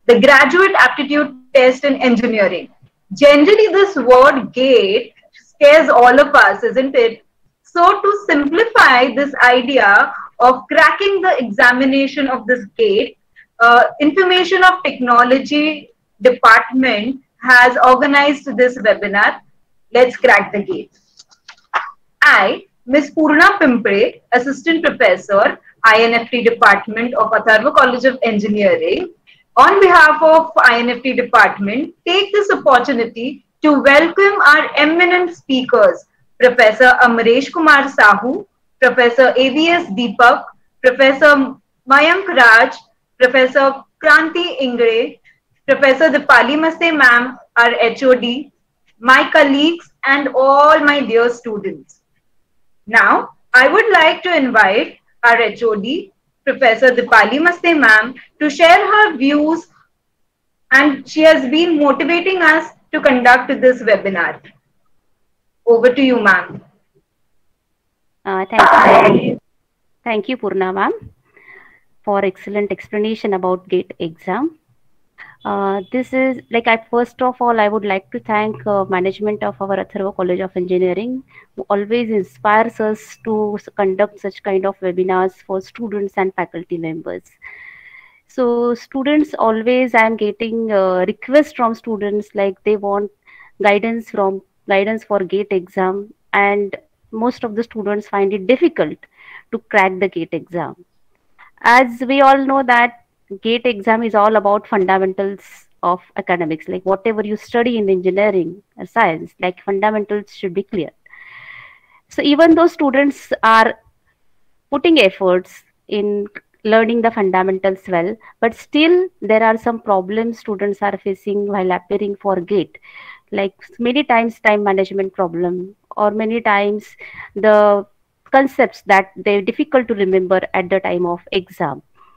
the graduate aptitude test in engineering. Generally, this word gate scares all of us, isn't it? So, to simplify this idea of cracking the examination of this gate, Information of Technology Department has organized this webinar. Let's crack the gate. I, Ms. Purna Pimpre, Assistant Professor, INFT Department of Atharva College of Engineering, on behalf of INFT Department, take this opportunity to welcome our eminent speakers, Professor Amresh Kumar Sahu, Professor AVS Deepak, Professor Mayank Raj, Professor Kranti Ingre, Professor Dipali Maste ma'am, our HOD, my colleagues, and all my dear students. Now, I would like to invite our HOD, Professor Dipali Maste ma'am, to share her views, and she has been motivating us to conduct this webinar. Over to you, ma'am. Thank you, Purna ma'am, for excellent explanation about GATE exam. This is like first of all, I would like to thank management of our Atharva College of Engineering, who always inspires us to conduct such kind of webinars for students and faculty members. So students always, I am getting requests from students like they want guidance for GATE exam, and most of the students find it difficult to crack the GATE exam. As we all know that GATE exam is all about fundamentals of academics, like whatever you study in engineering or science, like fundamentals should be clear. So even though students are putting efforts in learning the fundamentals well, but still there are some problems students are facing while appearing for GATE, like many times time management problem, or many times the concepts that they're difficult to remember at the time of exam.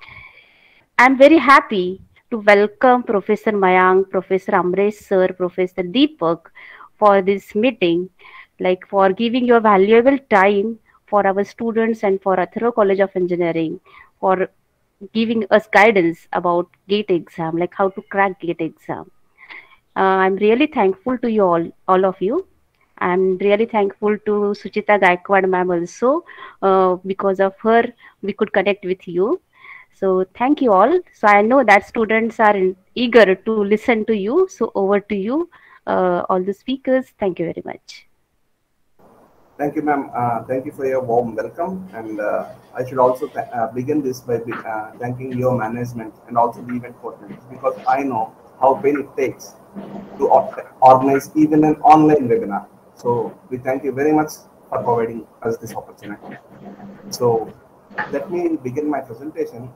I'm very happy to welcome Professor Mayank, Professor Amresh sir, Professor Deepak for this meeting, like for giving your valuable time for our students and for Atharva College of Engineering, for giving us guidance about GATE exam, like how to crack GATE exam. I'm really thankful to you all of you. I'm really thankful to Suchita Gaikwad ma'am also. Because of her, we could connect with you. So thank you all. So I know that students are eager to listen to you. So over to you, all the speakers. Thank you very much. Thank you, ma'am. Thank you for your warm welcome. And I should also begin this by thanking your management and also the event coordinators, because I know how pain it takes to organize even an online webinar. So we thank you very much for providing us this opportunity. So let me begin my presentation.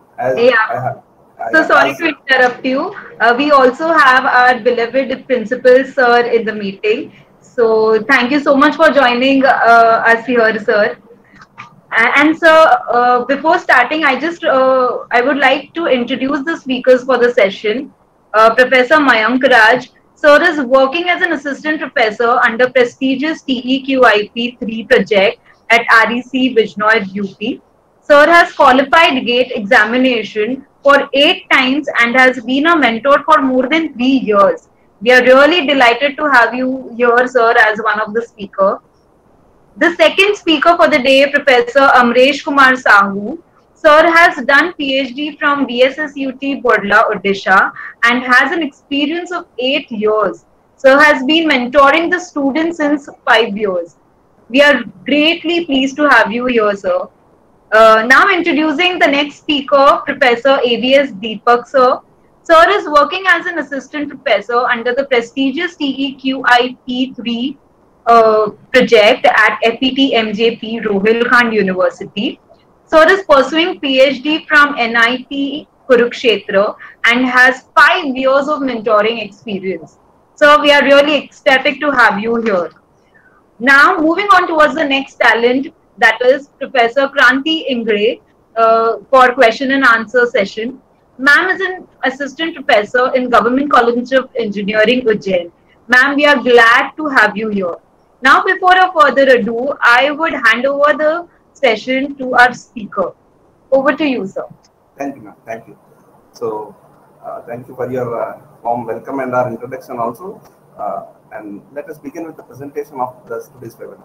Sorry to interrupt you. We also have our beloved principal sir in the meeting. So thank you so much for joining us here, sir. And sir, before starting, I would like to introduce the speakers for the session. Professor Mayank Raj. Sir is working as an assistant professor under prestigious TEQIP 3 project at REC Bijnor UP. Sir has qualified GATE examination for 8 times and has been a mentor for more than 3 years. We are really delighted to have you here, sir, as one of the speakers. The second speaker for the day, Professor Amresh Kumar Sahu. Sir has done PhD from DSSUT Bodla, Odisha, and has an experience of 8 years. Sir has been mentoring the students since 5 years. We are greatly pleased to have you here, sir. Now introducing the next speaker, Professor AVS Deepak, sir. Sir is working as an assistant professor under the prestigious TEQIP 3 project at FET MJP Rohilkhand University. Sir is pursuing PhD from NIT Kurukshetra and has 5 years of mentoring experience. So we are really ecstatic to have you here. Now moving on towards the next talent, that is Professor Kranti Ingre for question and answer session. Ma'am is an assistant professor in Government College of Engineering, Ujjain. Ma'am, we are glad to have you here. Now, before a further ado, I would hand over the session to our speaker. Over to you, sir. Thank you, ma'am. Thank you. So, Thank you for your warm welcome and our introduction also. And let us begin with the presentation of today's webinar.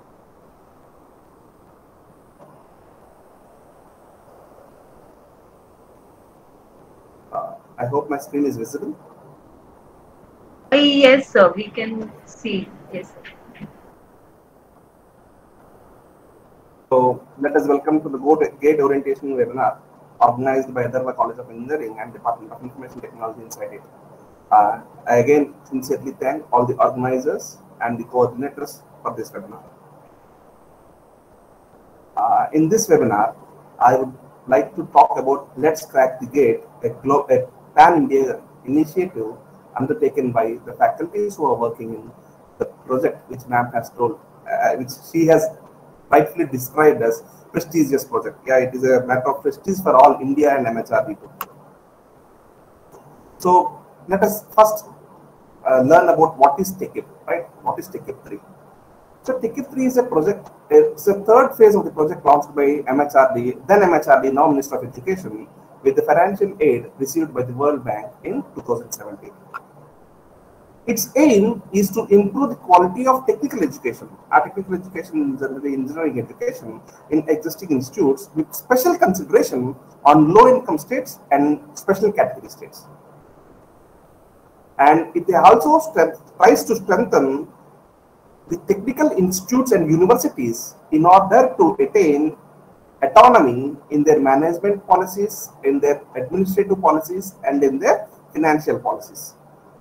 I hope my screen is visible. Yes, sir. We can see. Yes, sir. So let us welcome to the GATE orientation webinar organized by Atharva College of Engineering and Department of Information Technology inside it. I again sincerely thank all the organizers and the coordinators for this webinar. In this webinar, I would like to talk about Let's Crack the Gate, a pan-India initiative undertaken by the faculties who are working in the project which ma'am has told, which she has rightfully described as prestigious project. Yeah, it is a matter of prestige for all India and MHRD. So let us first learn about what is TechIP, right? What is TechIP 3? So TechIP 3 is a project, it's a third phase of the project launched by MHRD, then MHRD, now Minister of Education, with the financial aid received by the World Bank in 2017. Its aim is to improve the quality of technical education. Our technical education is generally engineering education in existing institutes with special consideration on low-income states and special category states. And it also tries to strengthen the technical institutes and universities in order to attain autonomy in their management policies, in their administrative policies, and in their financial policies.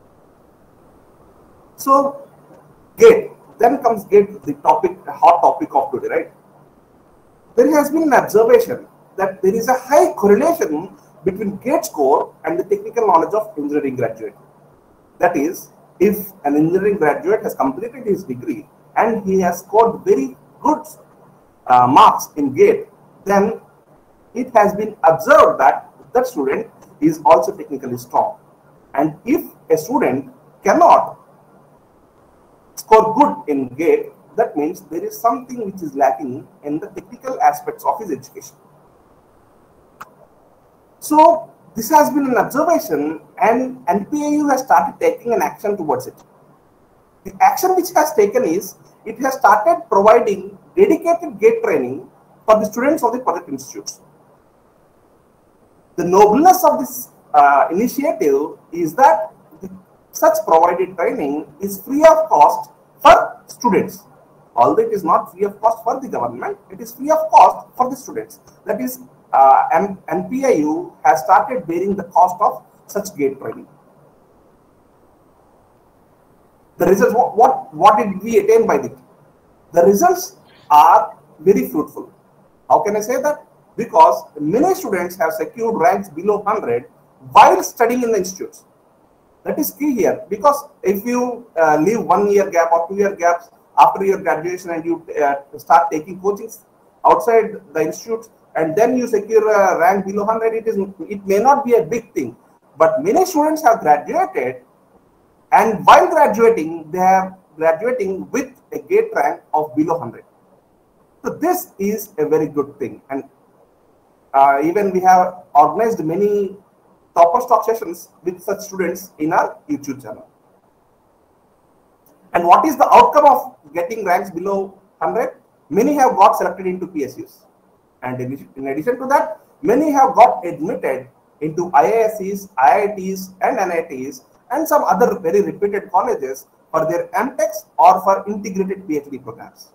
So, GATE, then comes GATE, the hot topic of today, right? There has been an observation that there is a high correlation between GATE score and the technical knowledge of engineering graduate. That is, if an engineering graduate has completed his degree and he has scored very good marks in GATE, then it has been observed that that student is also technically strong. And if a student cannot score good in GATE, that means there is something which is lacking in the technical aspects of his education. So this has been an observation, and NPIU has started taking an action towards it. The action which has taken is, it has started providing dedicated GATE training for the students of the project institutes. The nobleness of this initiative is that such provided training is free of cost for students. Although it is not free of cost for the government, it is free of cost for the students. That is, NPIU has started bearing the cost of such GATE training. The results, what did we attain by it? The results are very fruitful. How can I say that? Because many students have secured ranks below 100 while studying in the institutes. That is key here, because if you leave 1 year gap or 2 year gaps after your graduation and you start taking coachings outside the institutes and then you secure a rank below 100, it may not be a big thing. But many students have graduated, and while graduating, they are graduating with a GATE rank of below 100. So this is a very good thing. And even we have organized many topper stock sessions with such students in our YouTube channel. And what is the outcome of getting ranks below 100? Many have got selected into PSUs. And in addition to that, many have got admitted into IISCs, IITs, and NITs, and some other very reputed colleges for their MTechs or for integrated PhD programs.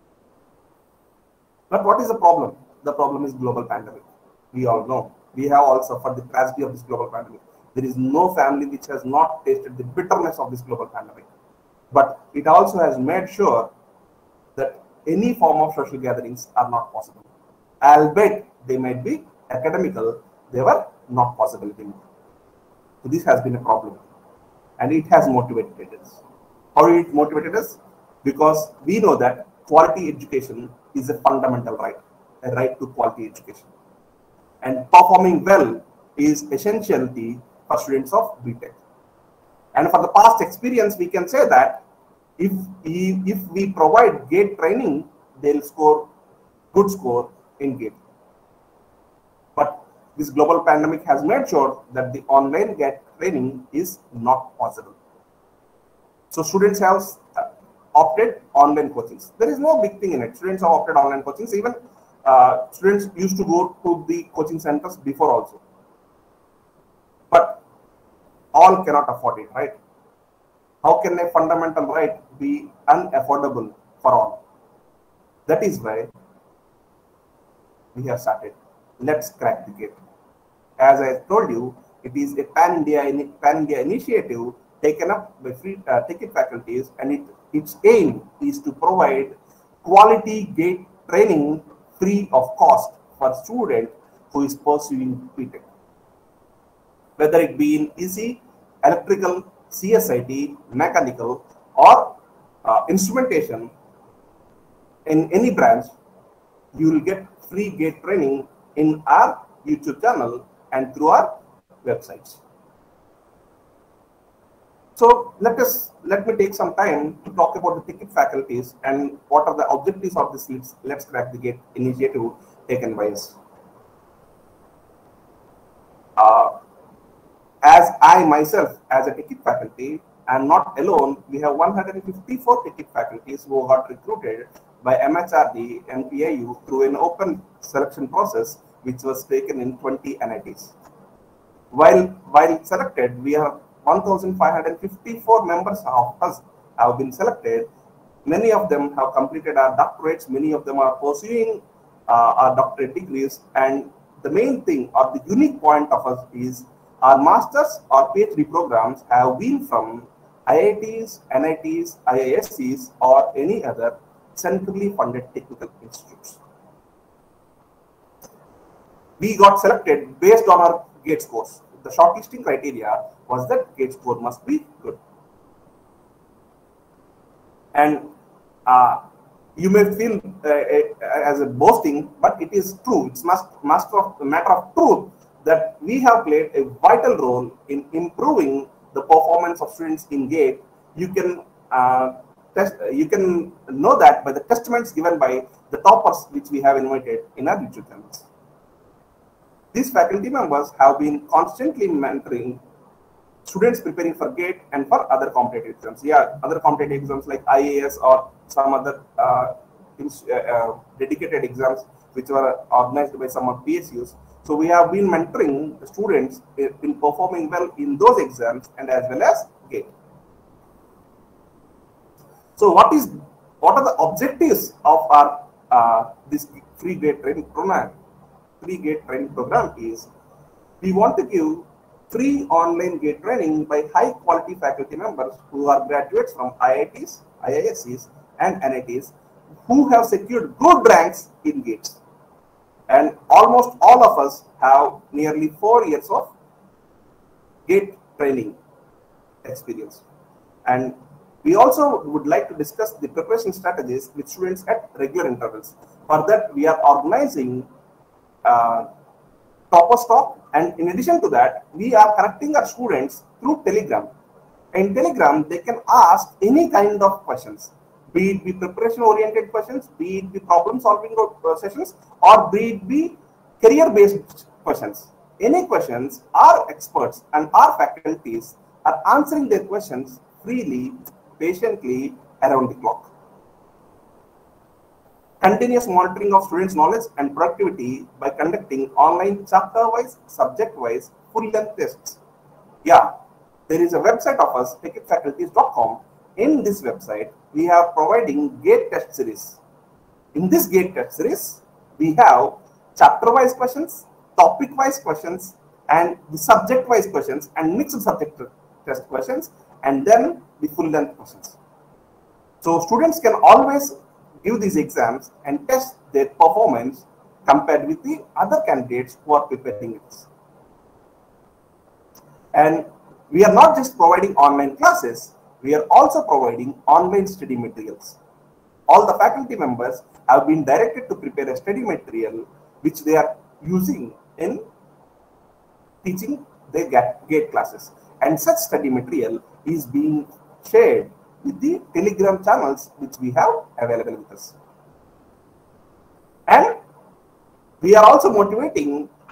But what is the problem? The problem is global pandemic. We all know. We have all suffered the tragedy of this global pandemic. There is no family which has not tasted the bitterness of this global pandemic. But it also has made sure that any form of social gatherings are not possible. Albeit they might be academical, they were not possible anymore. So this has been a problem. And it has motivated us. How it motivated us? Because we know that quality education is a fundamental right, a right to quality education. And performing well is essentiality for students of BTech. And for the past experience, we can say that if we provide GATE training, they'll score good score in GATE. But this global pandemic has made sure that the online GATE training is not possible. So students have opted online coachings. There is no big thing in it. Students have opted online coachings. Even students used to go to the coaching centers before also. But all cannot afford it, right? How can a fundamental right be unaffordable for all? That is why we have started Let's Crack the Gate. As I told you, it is a pan-India initiative taken up by free ticket faculties, and its aim is to provide quality GATE training free of cost for student who is pursuing BTech. Whether it be in EC, electrical, CSIT, mechanical, or instrumentation, in any branch, you will get free GATE training in our YouTube channel and through our websites. So let me take some time to talk about the ticket faculties and what are the objectives of this Let's Crack the Gate initiative taken by us. As I myself, as a ticket faculty, am not alone. We have 154 ticket faculties who got recruited by MHRD and PIU through an open selection process, which was taken in 20 NITs. While selected, we have 1,554 members of us have been selected. Many of them have completed our doctorates. Many of them are pursuing our doctorate degrees. And the main thing, or the unique point of us, is our masters or PhD programs have been from IITs, NITs, IISCs, or any other centrally funded technical institutes. We got selected based on our GATE scores. The shortlisting criteria was that GATE score must be good. And you may feel as a boasting, but it is true. It's a matter of truth that we have played a vital role in improving the performance of students in GATE. You can know that by the testaments given by the toppers which we have invited in our YouTube channels. These faculty members have been constantly mentoring students preparing for GATE and for other competitive exams. Yeah, other competitive exams like IAS or some other dedicated exams which were organized by some of PSUs. So we have been mentoring the students in performing well in those exams and as well as GATE. So what are the objectives of our this free GATE training program? Free GATE training program is we want to give free online GATE training by high quality faculty members who are graduates from IITs, IISCs, and NITs who have secured good ranks in GATEs. And almost all of us have nearly 4 years of GATE training experience. And we also would like to discuss the preparation strategies with students at regular intervals. For that, we are organizing Topper Talk, and in addition to that, we are connecting our students through Telegram. In Telegram, they can ask any kind of questions, be it be preparation-oriented questions, be it be problem-solving sessions, or be it be career-based questions. Any questions, our experts and our faculties are answering their questions freely, patiently, around the clock. Continuous monitoring of students' knowledge and productivity by conducting online chapter-wise, subject-wise, full-length tests. Yeah, there is a website of us, ticketfaculties.com. In this website, we are providing GATE test series. In this GATE test series, we have chapter-wise questions, topic-wise questions, and the subject-wise questions, and mixed subject test questions, and then the full-length questions. So students can always give these exams and test their performance compared with the other candidates who are preparing it. And we are not just providing online classes, we are also providing online study materials. All the faculty members have been directed to prepare a study material which they are using in teaching their GATE classes. And such study material is being shared with the Telegram channels which we have available with us. And we are also motivating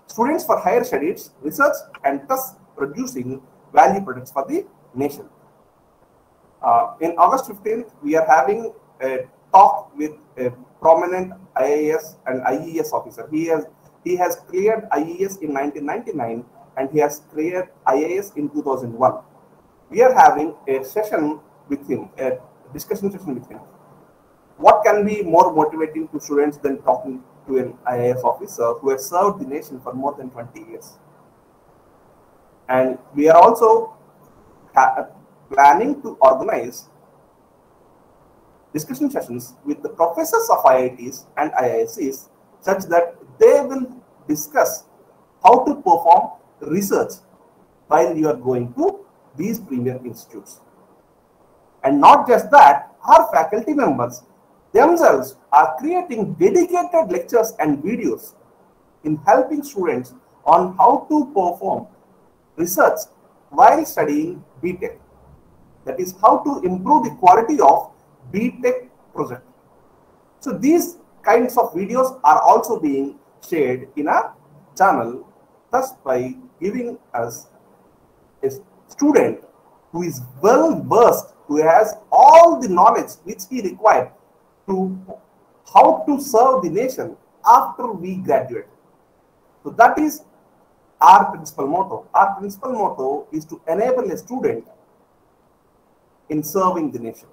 students for higher studies, research, and thus producing value products for the nation. In August 15th, we are having a talk with a prominent IAS and IES officer. He has cleared IES in 1999 and he has cleared IAS in 2001. We are having a session with him, a discussion session with him. What can be more motivating to students than talking to an IAS officer who has served the nation for more than 20 years? And we are also planning to organize discussion sessions with the professors of IITs and IIScs such that they will discuss how to perform research while you are going to these premier institutes. And not just that, our faculty members themselves are creating dedicated lectures and videos in helping students on how to perform research while studying BTech. That is how to improve the quality of BTech project. So these kinds of videos are also being shared in a channel, thus by giving us a student who is well versed, who has all the knowledge which he required to how to serve the nation after we graduate. So that is our principal motto. Our principal motto is to enable a student in serving the nation.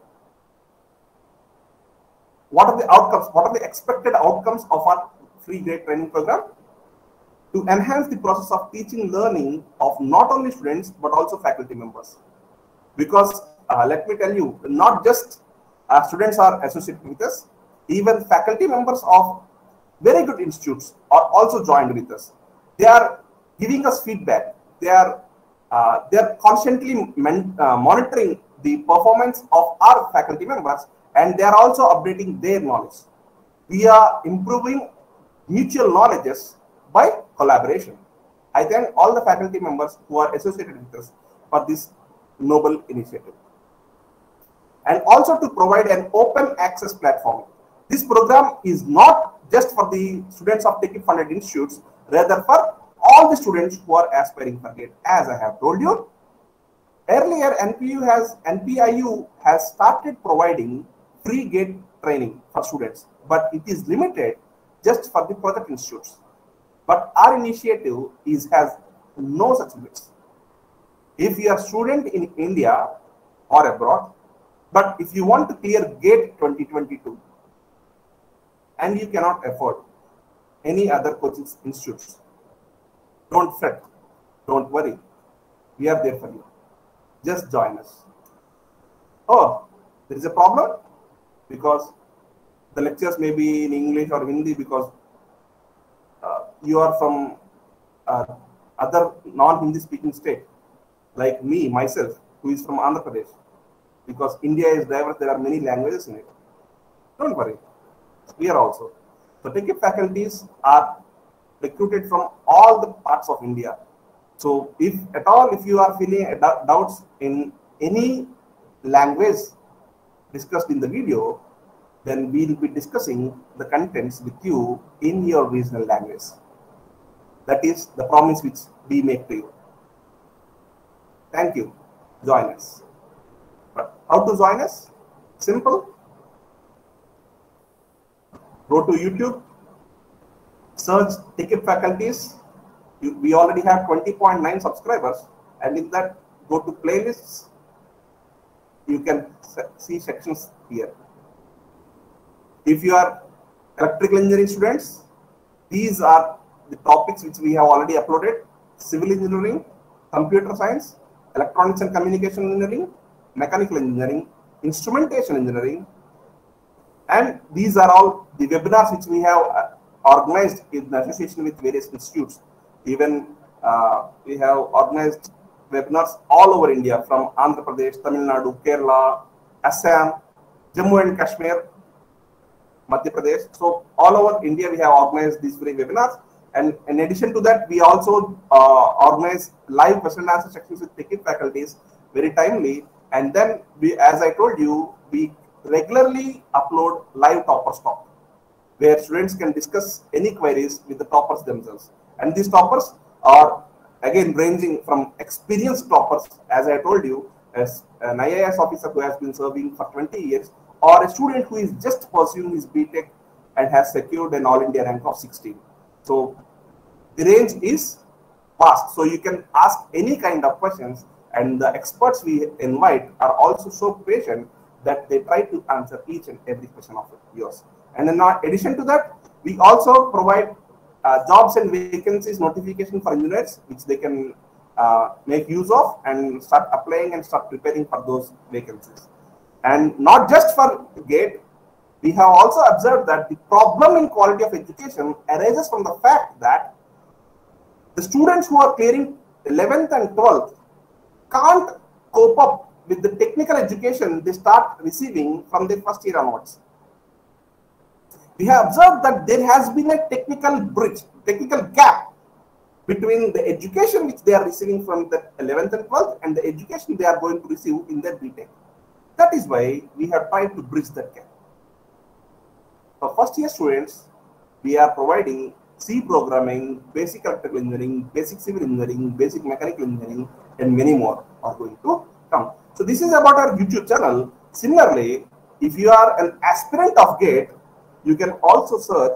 What are the outcomes? What are the expected outcomes of our free grade training program? To enhance the process of teaching learning of not only students but also faculty members. Because let me tell you, not just students are associated with us, even faculty members of very good institutes are also joined with us. They are giving us feedback. They are constantly monitoring the performance of our faculty members, and they are also updating their knowledge. We are improving mutual knowledges by collaboration. I thank all the faculty members who are associated with us for this noble initiative. And also to provide an open access platform. This program is not just for the students of TechIP funded institutes, rather for all the students who are aspiring for GATE. As I have told you, earlier NPIU has started providing free GATE training for students, but it is limited just for the project institutes. But our initiative has no such limits. If you are a student in India or abroad, but if you want to clear GATE 2022 and you cannot afford any other coaching institutes, don't fret, don't worry. We are there for you. Just join us. Oh, there is a problem because the lectures may be in English or Hindi because you are from other non-Hindi speaking state, like me, myself, who is from Andhra Pradesh. Because India is diverse, there are many languages in it. Don't worry, we are also. So TechIP faculties are recruited from all the parts of India. So if at all, if you are feeling doubts in any language discussed in the video, then we will be discussing the contents with you in your regional language. That is the promise which we make to you. Thank you. Join us. But how to join us? Simple. Go to YouTube, search TechIP faculties. We already have 20.9 subscribers, and in that, go to playlists. You can see sections here. If you are electrical engineering students, these are the topics which we have already uploaded: civil engineering, computer science, electronics and communication engineering, mechanical engineering, instrumentation engineering, and these are all the webinars which we have organized in association with various institutes. Even we have organized webinars all over India, from Andhra Pradesh, Tamil Nadu, Kerala, Assam, Jammu and Kashmir, Madhya Pradesh. So all over India we have organized these free webinars, and in addition to that, we also organize live question and answer sections with TechIP faculties very timely. And then we, as I told you, we regularly upload live Toppers Talk, where students can discuss any queries with the toppers themselves. And these toppers are again ranging from experienced toppers, as I told you, as an IAS officer who has been serving for 20 years, or a student who is just pursuing his BTech and has secured an All India rank of 16. So the range is vast. So you can ask any kind of questions, and the experts we invite are also so patient that they try to answer each and every question of yours. And in addition to that, we also provide jobs and vacancies notification for engineers, which they can make use of and start applying and start preparing for those vacancies. And not just for GATE, we have also observed that the problem in quality of education arises from the fact that the students who are clearing 11th and 12th can't cope up with the technical education they start receiving from their first year onwards. We have observed that there has been a technical bridge, technical gap between the education which they are receiving from the 11th and 12th and the education they are going to receive in their BTech. That is why we have tried to bridge that gap. For first year students, we are providing C programming, basic electrical engineering, basic civil engineering, basic mechanical engineering, and many more are going to come. So this is about our YouTube channel. Similarly, if you are an aspirant of GATE, you can also search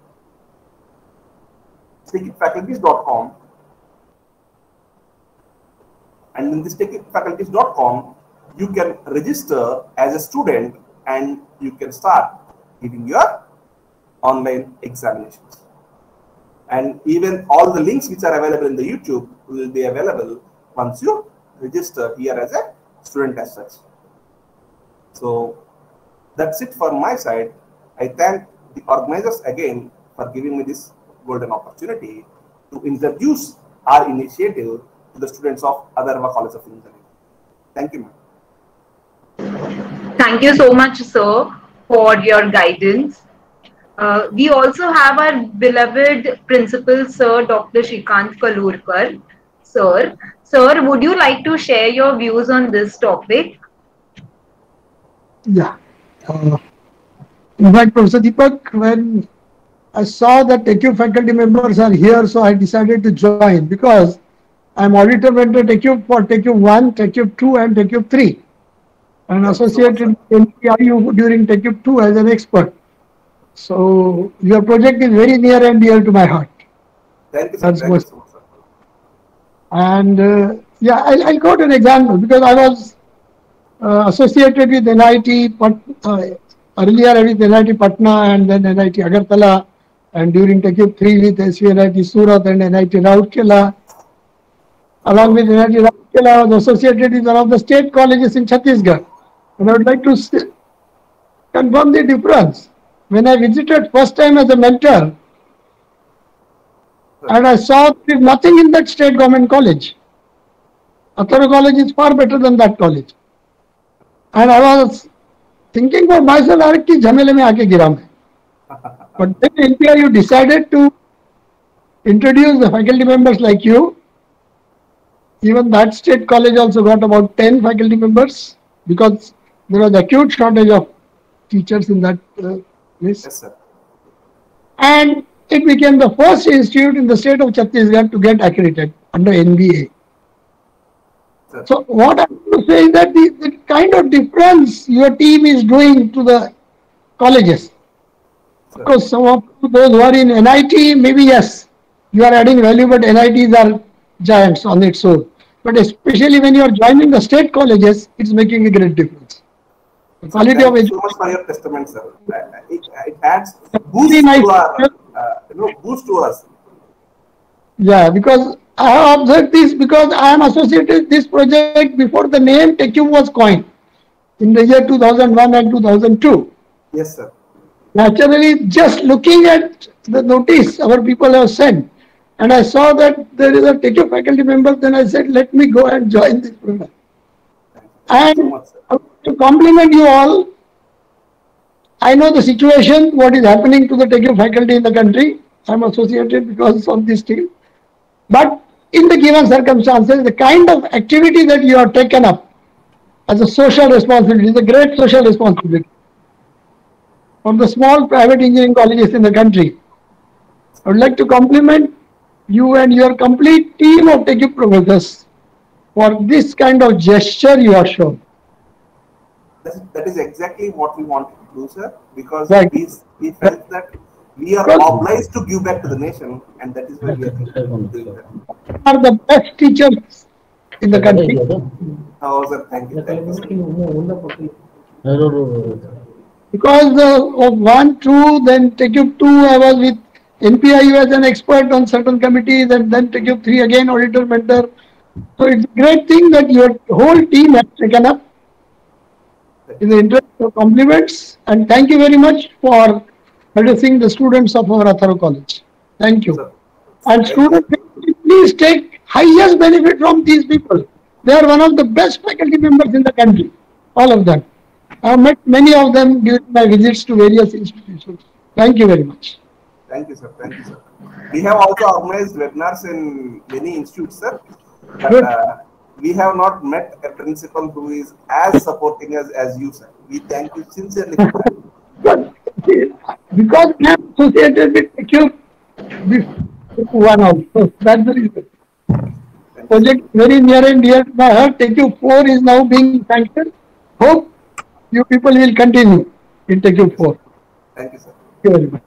techitfaculties.com, and in this techitfaculties.com, you can register as a student and you can start giving your online examinations. And even all the links which are available in the YouTube will be available once you register here as a student as such. So that's it for my side. I thank the organizers again for giving me this golden opportunity to introduce our initiative to the students of Atharva College of Engineering. Thank you, ma'am. Thank you so much, sir, for your guidance. We also have our beloved principal, Sir Dr. Shrikant Kalurkar. Sir, would you like to share your views on this topic? Yeah. In fact, Professor Deepak, when I saw that TechCube faculty members are here, so I decided to join because I'm auditor mentor TechCube for TechCube 1, TechCube 2, and TechCube 3. And associated with NPIU during TechCube 2 as an expert. So your project is very near and dear to my heart. Thank you, sir. Thank you so much, sir. And yeah, I'll quote an example because I was associated with NIT earlier with NIT Patna and then NIT Agartala, and during TechCube 3 with SVNIT Surat and NIT Rourkela. Along with NIT Rourkela, I was associated with one of the state colleges in Chhattisgarh. And I would like to confirm the difference. When I visited first time as a mentor, and I saw there is nothing in that state government college. Atharva College is far better than that college. And I was thinking for myself, ki jhamele mein aake gira main. But then NPIU decided to introduce the faculty members like you. Even that state college also got about 10 faculty members because there was acute shortage of teachers in that place. Yes, sir. And it became the first institute in the state of Chhattisgarh to get accredited under NBA. Sir. So what I'm going to say is that the kind of difference your team is doing to the colleges. Sir. Because some of those who are in NIT, maybe yes, you are adding value, but NITs are giants on its own. But especially when you are joining the state colleges, it's making a great difference. The quality of education. Thank you so much for your testament, sir. It adds boost to our, boost to us. Yeah, because I have observed this because I am associated with this project before the name TechCube was coined in the year 2001 and 2002. Yes, sir. Naturally, just looking at the notice our people have sent, and I saw that there is a TechCube faculty member, then I said, let me go and join this program. Thank you so much, sir. To compliment you all, I know the situation, what is happening to the TechCube faculty in the country. I am associated because of this team. But in the given circumstances, the kind of activity that you have taken up as a social responsibility is a great social responsibility from the small private engineering colleges in the country. I would like to compliment you and your complete team of TechUp professors for this kind of gesture you have shown. That is exactly what we wanted to do, sir, because Right. we felt that we are obliged to give back to the nation, and that is why we are doing that. Are the best teachers in the country. Oh, sir, thank you, thank you, sir. Because of 1, 2, then TechUp 2, I was with NPIU as an expert on certain committees, and then TechUp 3 again, auditor mentor. So it's a great thing that your whole team has taken up. In the interest of compliments, and thank you very much for addressing the students of our Atharo College. Thank you. Sir, And students, please take highest benefit from these people. They are one of the best faculty members in the country, all of them. I have met many of them during my visits to various institutions. Thank you very much. Thank you, sir. Thank you, sir. We have also organized webinars in many institutes, sir. But we have not met a principal who is as supporting us as you, sir. We thank you sincerely for that. But because I am associated with TechUp, this one also. That's the reason. Project very near and dear to my heart. TechUp 4 is now being sanctioned. Hope you people will continue in TechUp 4. Thank you, sir. Thank you very much.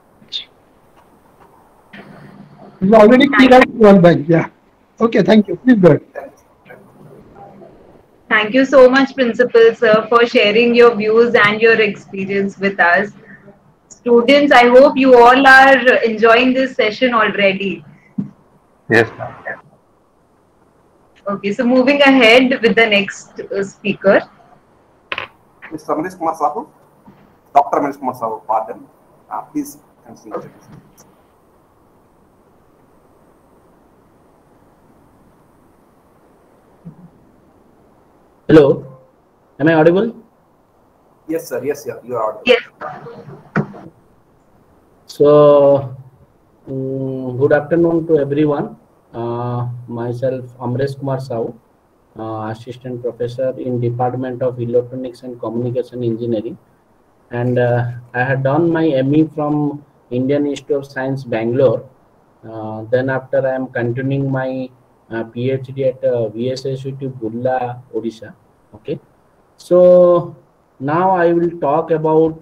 It's already clear out World Bank. Yeah. Okay, thank you. Please go ahead. Thank you, sir. Thank you so much, Principal Sir, for sharing your views and your experience with us. Students, I hope you all are enjoying this session already. Yes, ma'am. Okay, so moving ahead with the next speaker. Mr. Ramesh Kumar Sahu, Dr. Ramesh Kumar Sahu, pardon. Please continue. Hello, am I audible? Yes, sir. Yes, sir. You are audible. Yes. So, good afternoon to everyone. Myself, Amresh Kumar Sahu, Assistant Professor in Department of Electronics and Communication Engineering. And I had done my ME from Indian Institute of Science, Bangalore. Then after I am continuing my PhD at VSSUT Burla, Odisha. Okay. So now I will talk about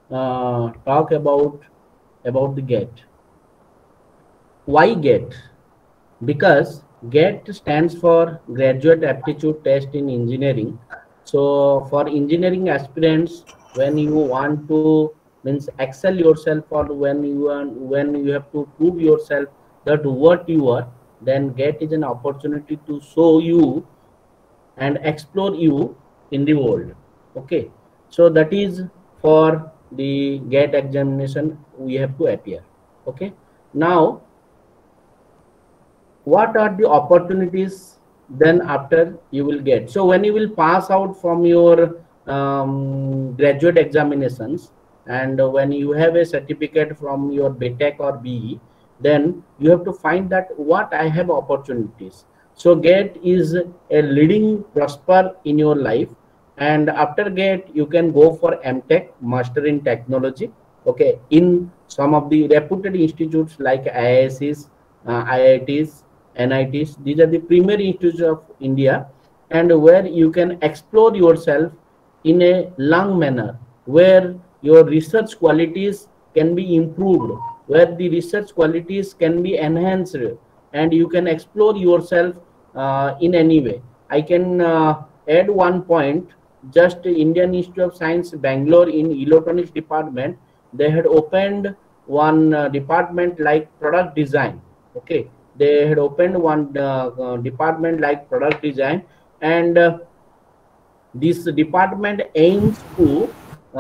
the GATE. Why GATE? Because GATE stands for Graduate Aptitude Test in Engineering. So for engineering aspirants, when you want to excel yourself, or when you have to prove yourself that what you are, then GATE is an opportunity to show you and explore you in the world. Okay, so that is for the GATE examination we have to appear. Okay, now what are the opportunities then after you will get? So when you will pass out from your graduate examinations, and when you have a certificate from your BTech or BE, then you have to find that what I have opportunities. So GATE is a leading prosper in your life, and after GATE you can go for MTech, Master in Technology. Okay, in some of the reputed institutes like IIScs, IITs, NITs. These are the premier institutes of India, and where you can explore yourself in a long manner, where your research qualities can be improved, where the research qualities can be enhanced, and you can explore yourself in any way. I can add one point. Just Indian Institute of Science, Bangalore, in electronics department, they had opened one department like product design. Okay, they had opened one department like product design, and this department aims to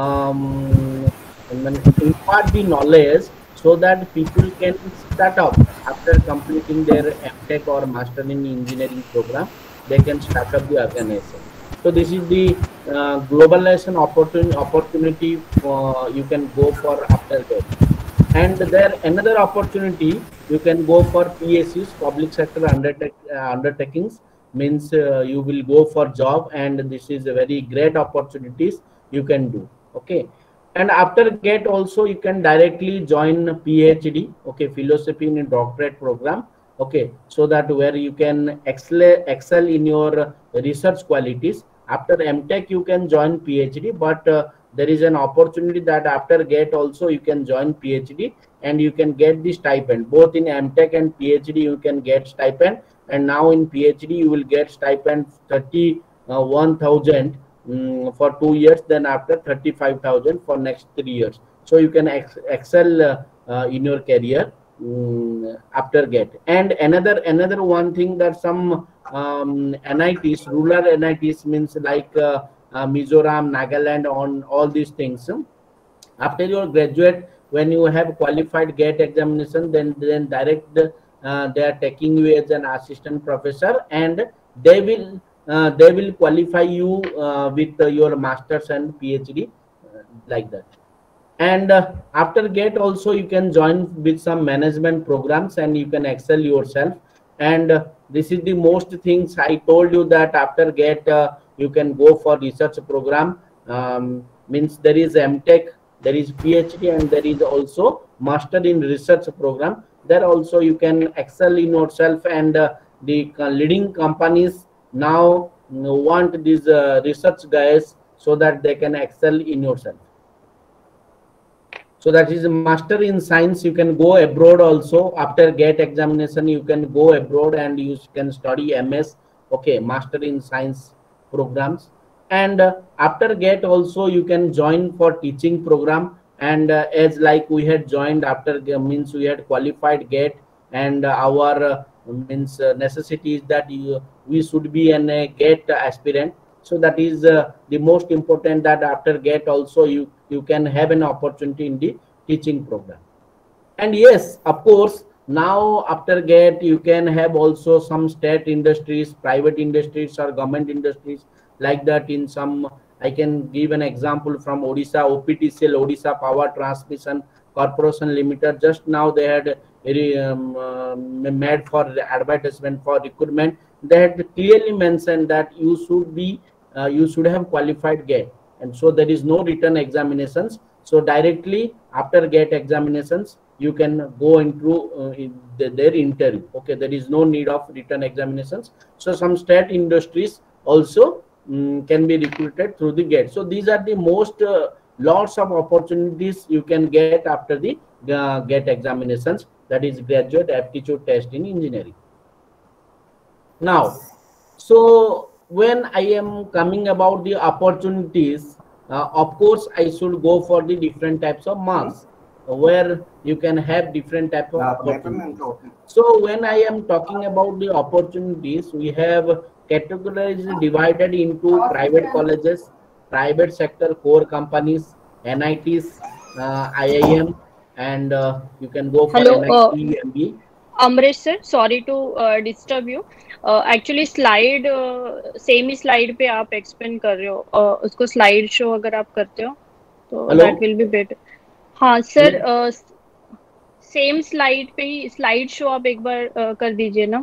impart the knowledge so that people can start up after completing their MTech or Master in Engineering program. They can start up the organization. So this is the globalization opportunity you can go for after that. And there another opportunity, you can go for PSUs, public sector undertakings, means you will go for job, and this is a very great opportunities you can do. Okay, and after GATE also you can directly join PhD, okay, philosophy in a doctorate program, Okay, so that where you can excel in your research qualities. After MTech you can join PhD, but there is an opportunity that after GATE also you can join PhD and you can get the stipend. Both in MTech and PhD you can get stipend, and now in PhD you will get stipend 31,000 for 2 years, then after 35,000 for next 3 years. So you can excel in your career after GATE. And another one thing that some NITs, rural NITs, means like Mizoram, Nagaland, on all these things. After your graduate, when you have qualified GATE examination, then direct they are taking you as an assistant professor, and they will qualify you with your masters and PhD, like that. And after GATE also you can join with some management programs and you can excel yourself. And this is the most things I told you, that after GATE you can go for research program. Means there is MTech, there is PhD, and there is also master in research program. There also you can excel in yourself, and the leading companies now want these research guys so that they can excel in yourself. So that is a master in science. You can go abroad also. After GATE examination you can go abroad and you can study MS, okay, master in science programs. And after GATE also you can join for teaching program. And as like we had joined after, means we had qualified GATE, and our means necessity is that we should be an GATE aspirant. So that is the most important, that after GATE also you can have an opportunity in the teaching program. And yes, of course, now after GATE you can have also some state industries, private industries, or government industries, like that. In some, I can give an example from Odisha, OPTCL, Odisha Power Transmission Corporation Limited. Just now they had made for advertisement for recruitment. They had clearly mentioned that you should be you should have qualified GATE, and so there is no written examinations. So directly after GATE examinations you can go into their interview. Okay, there is no need of written examinations. So some state industries also can be recruited through the GATE. So these are the most lots of opportunities you can get after the GATE examinations, that is graduate aptitude test in engineering. Now, so when I am coming about the opportunities, of course I should go for the different types of marks where you can have different type of opportunities. So when I am talking about the opportunities, we have categorized, divided into private colleges, private sector core companies, NITs, IIM, and you can go for NIT, MBA. Amresh sir, sorry to disturb you. Actually slide same slide पे आप explain कर रहे हो, उसको slide show अगर आप करते हो तो that will be better. हाँ सर, सेम स्लाइड पे ही स्लाइड शो आप एक बार कर दीजिए ना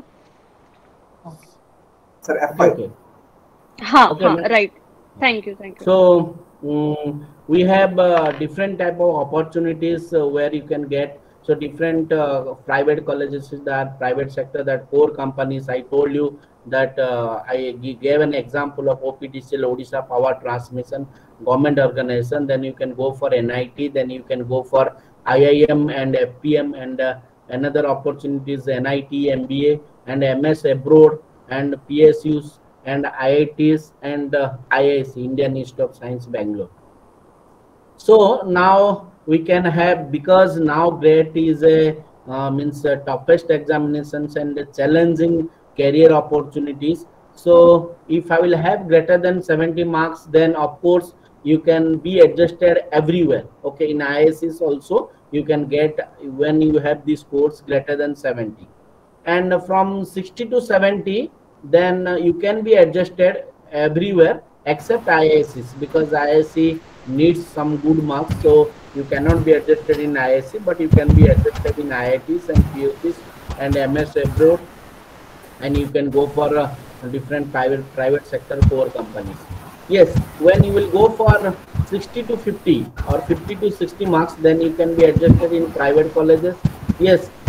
सर. F5. हाँ हाँ right, thank you. So we have different type of opportunities where you can get. So different private colleges, that private sector, that core companies. I told you that I gave an example of OPTCL, Odisha Power Transmission, government organization. Then you can go for NIT, then you can go for IIM and FPM, and another opportunity is NIT, MBA, and MS abroad, and PSUs, and IITs, and IIC, Indian Institute of Science, Bangalore. So now we can have, because now GATE is a means toughest examinations and challenging career opportunities. So if I will have greater than 70 marks, then of course you can be adjusted everywhere. Okay, in IIScs also you can get when you have this course greater than 70, and from 60 to 70, then you can be adjusted everywhere except IIScs, because IISc needs some good marks, so you cannot be adjusted in IISc, but you can be adjusted in IITs and PUCs and MS abroad, and you can go for different private sector core companies. Yes, when you will go for 60 to 50 or 50 to 60 marks, then you can be adjusted in private colleges. Yes,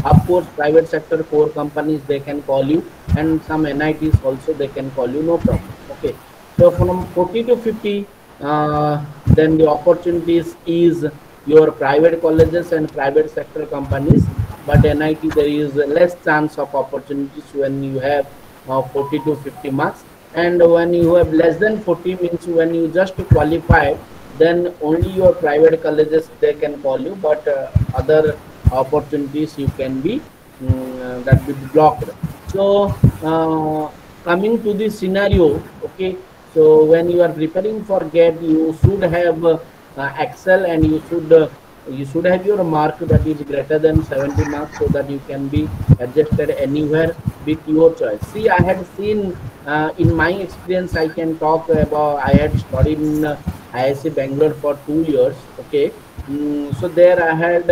Of course, private sector core companies, they can call you, and some NITs also, they can call you, no problem. Okay. So from 40 to 50, then the opportunities is your private colleges and private sector companies. But NIT, there is less chance of opportunities when you have 40 to 50 marks. And when you have less than 40, means when you just qualify, then only your private colleges, they can call you, but other opportunities you can be that will be blocked. So coming to this scenario, okay, so when you are preparing for GATE, you should have Excel, and you should have your mark that is greater than 70 marks, so that you can be adjusted anywhere with your choice. See, I had seen in my experience, I can talk about, I had studied in IISc Bangalore for 2 years. Okay. So there I had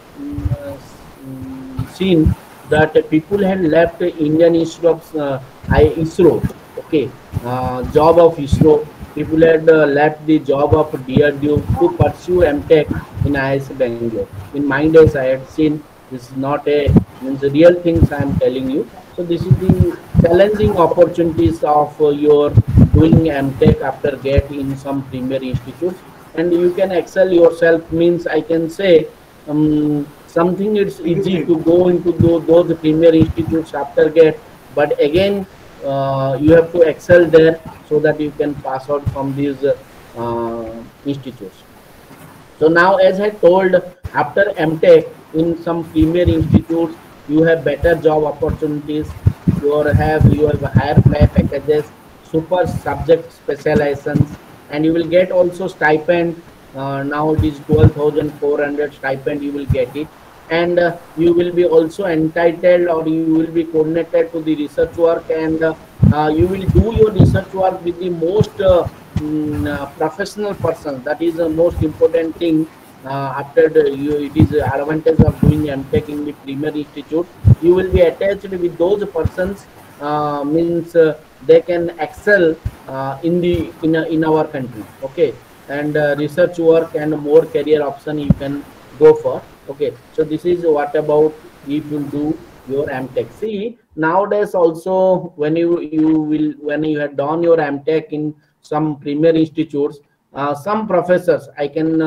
seen that people had left Indian Institute of ISRO. Okay. Job of ISRO. People had left the job of DRDO to pursue MTech in IISc Bangalore. In my days, I had seen, this is not a means real things I am telling you. So this is the challenging opportunities of your doing MTech after GATE in some premier institutes, and you can excel yourself. Means I can say something, it's easy to go into those premier institutes after GATE, but again you have to excel there so that you can pass out from these institutes. So now, as I told, after MTech in some premier institutes, you have better job opportunities. You have higher pay packages, super subject specializations, and you will get also stipend. Now it is 12,400 stipend. You will get it, and you will be also entitled, or you will be coordinated to the research work, and you will do your research work with the most professional person. That is the most important thing. After it is the advantage of doing MTech in the premier institute. You will be attached with those persons. Means they can excel in our country. Okay, and research work and more career option you can go for. Okay, so this is what about if you do your MTech. See, nowadays also, when when you have done your MTech in some premier institutes, some professors, I can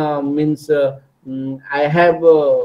I have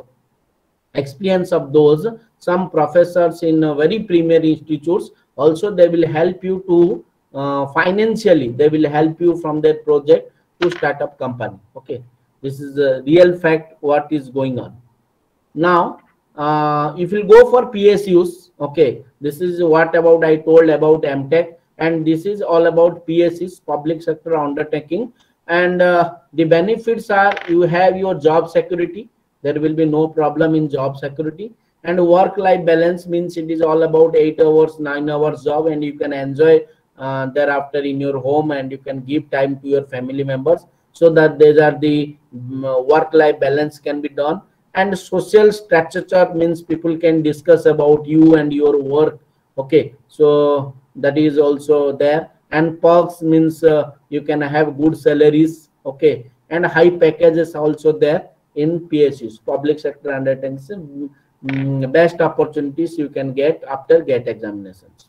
experience of those. Some professors in very premier institutes also, they will help you to financially, they will help you from their project to start up company. Okay, this is a real fact what is going on. Now if you go for PSUs, okay, this is what about I told about MTech, and this is all about PSUs, public sector undertaking. And the benefits are, you have your job security, there will be no problem in job security, and work life balance, means it is all about 8 hours 9 hours job, and you can enjoy thereafter in your home, and you can give time to your family members, so that these are the work life balance can be done. And social structure, means people can discuss about you and your work. Okay, so that is also there. And perks, means you can have good salaries. Okay, and high packages also there in PSUs, public sector undertakings. Best opportunities you can get after GATE examinations.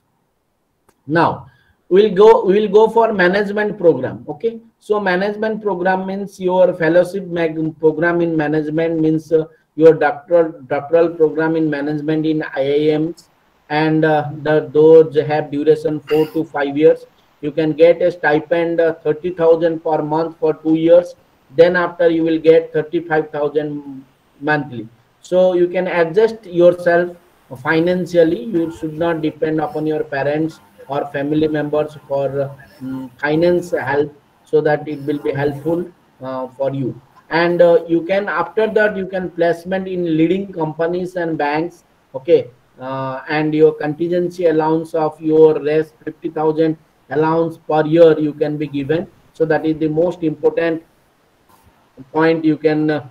Now we will go for management program. Okay, so management program means your fellowship program in management, means your doctoral program in management in IIMs, and those have duration 4 to 5 years. You can get a stipend 30,000 per month for 2 years. Then after you will get 35,000 monthly. So you can adjust yourself financially. You should not depend upon your parents or family members for finance help, so that it will be helpful for you. And you can, after that, you can placement in leading companies and banks. Okay, and your contingency allowance of your rest 50,000 allowance per year you can be given. So that is the most important point. You can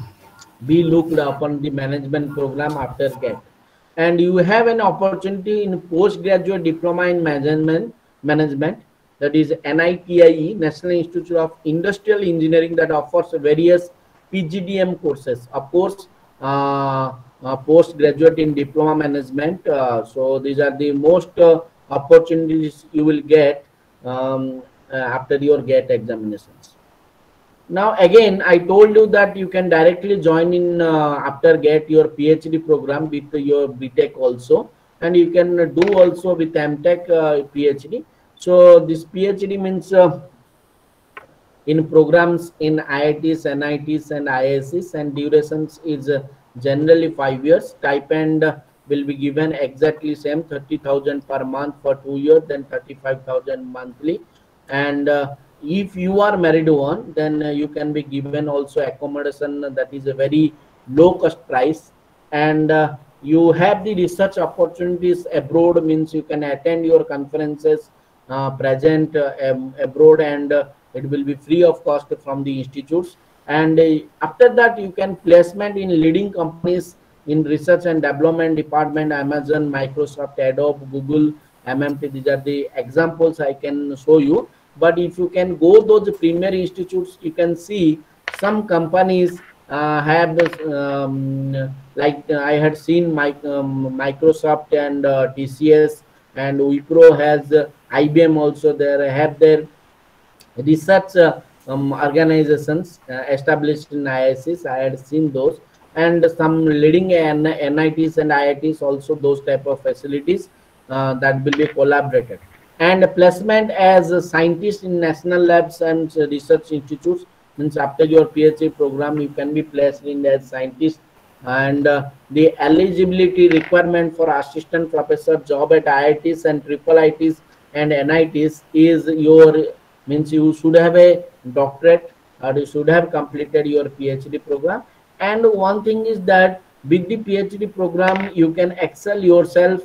be looked upon the management program after GATE. And you have an opportunity in postgraduate diploma in management, that is NITIE, National Institute of Industrial Engineering, that offers various PGDM courses. Of course, postgraduate in diploma management. So these are the most opportunities you will get after your GATE examinations. Now again, I told you that you can directly join in after GATE your PhD program with your BTech also, and you can do also with MTech PhD. So this PhD means in programs in IITs, NITs and IIScs, and durations is generally 5 years. Stipend will be given exactly same 30,000 per month for 2 years, then 35,000 monthly. And if you are married one, then you can be given also accommodation that is a very low cost price. And you have the research opportunities abroad, means you can attend your conferences present abroad, and it will be free of cost from the institutes. And after that you can placement in leading companies in research and development department, Amazon, Microsoft, Adobe, Google, MMT. These are the examples I can show you. But if you can go those premier institutes, you can see some companies have this, like I had seen Microsoft and TCS, and Wipro has IBM also. There have their research organizations established in IIScs. I had seen those, and some leading NITs and IITs also, those type of facilities that will be collaborated. And placement as a scientist in national labs and research institutes, means after your PhD program you can be placed in as scientist. And the eligibility requirement for assistant professor job at IITs and triple ITs and NITs is your, means you should have a doctorate or you should have completed your PhD program. And one thing is that with the PhD program you can excel yourself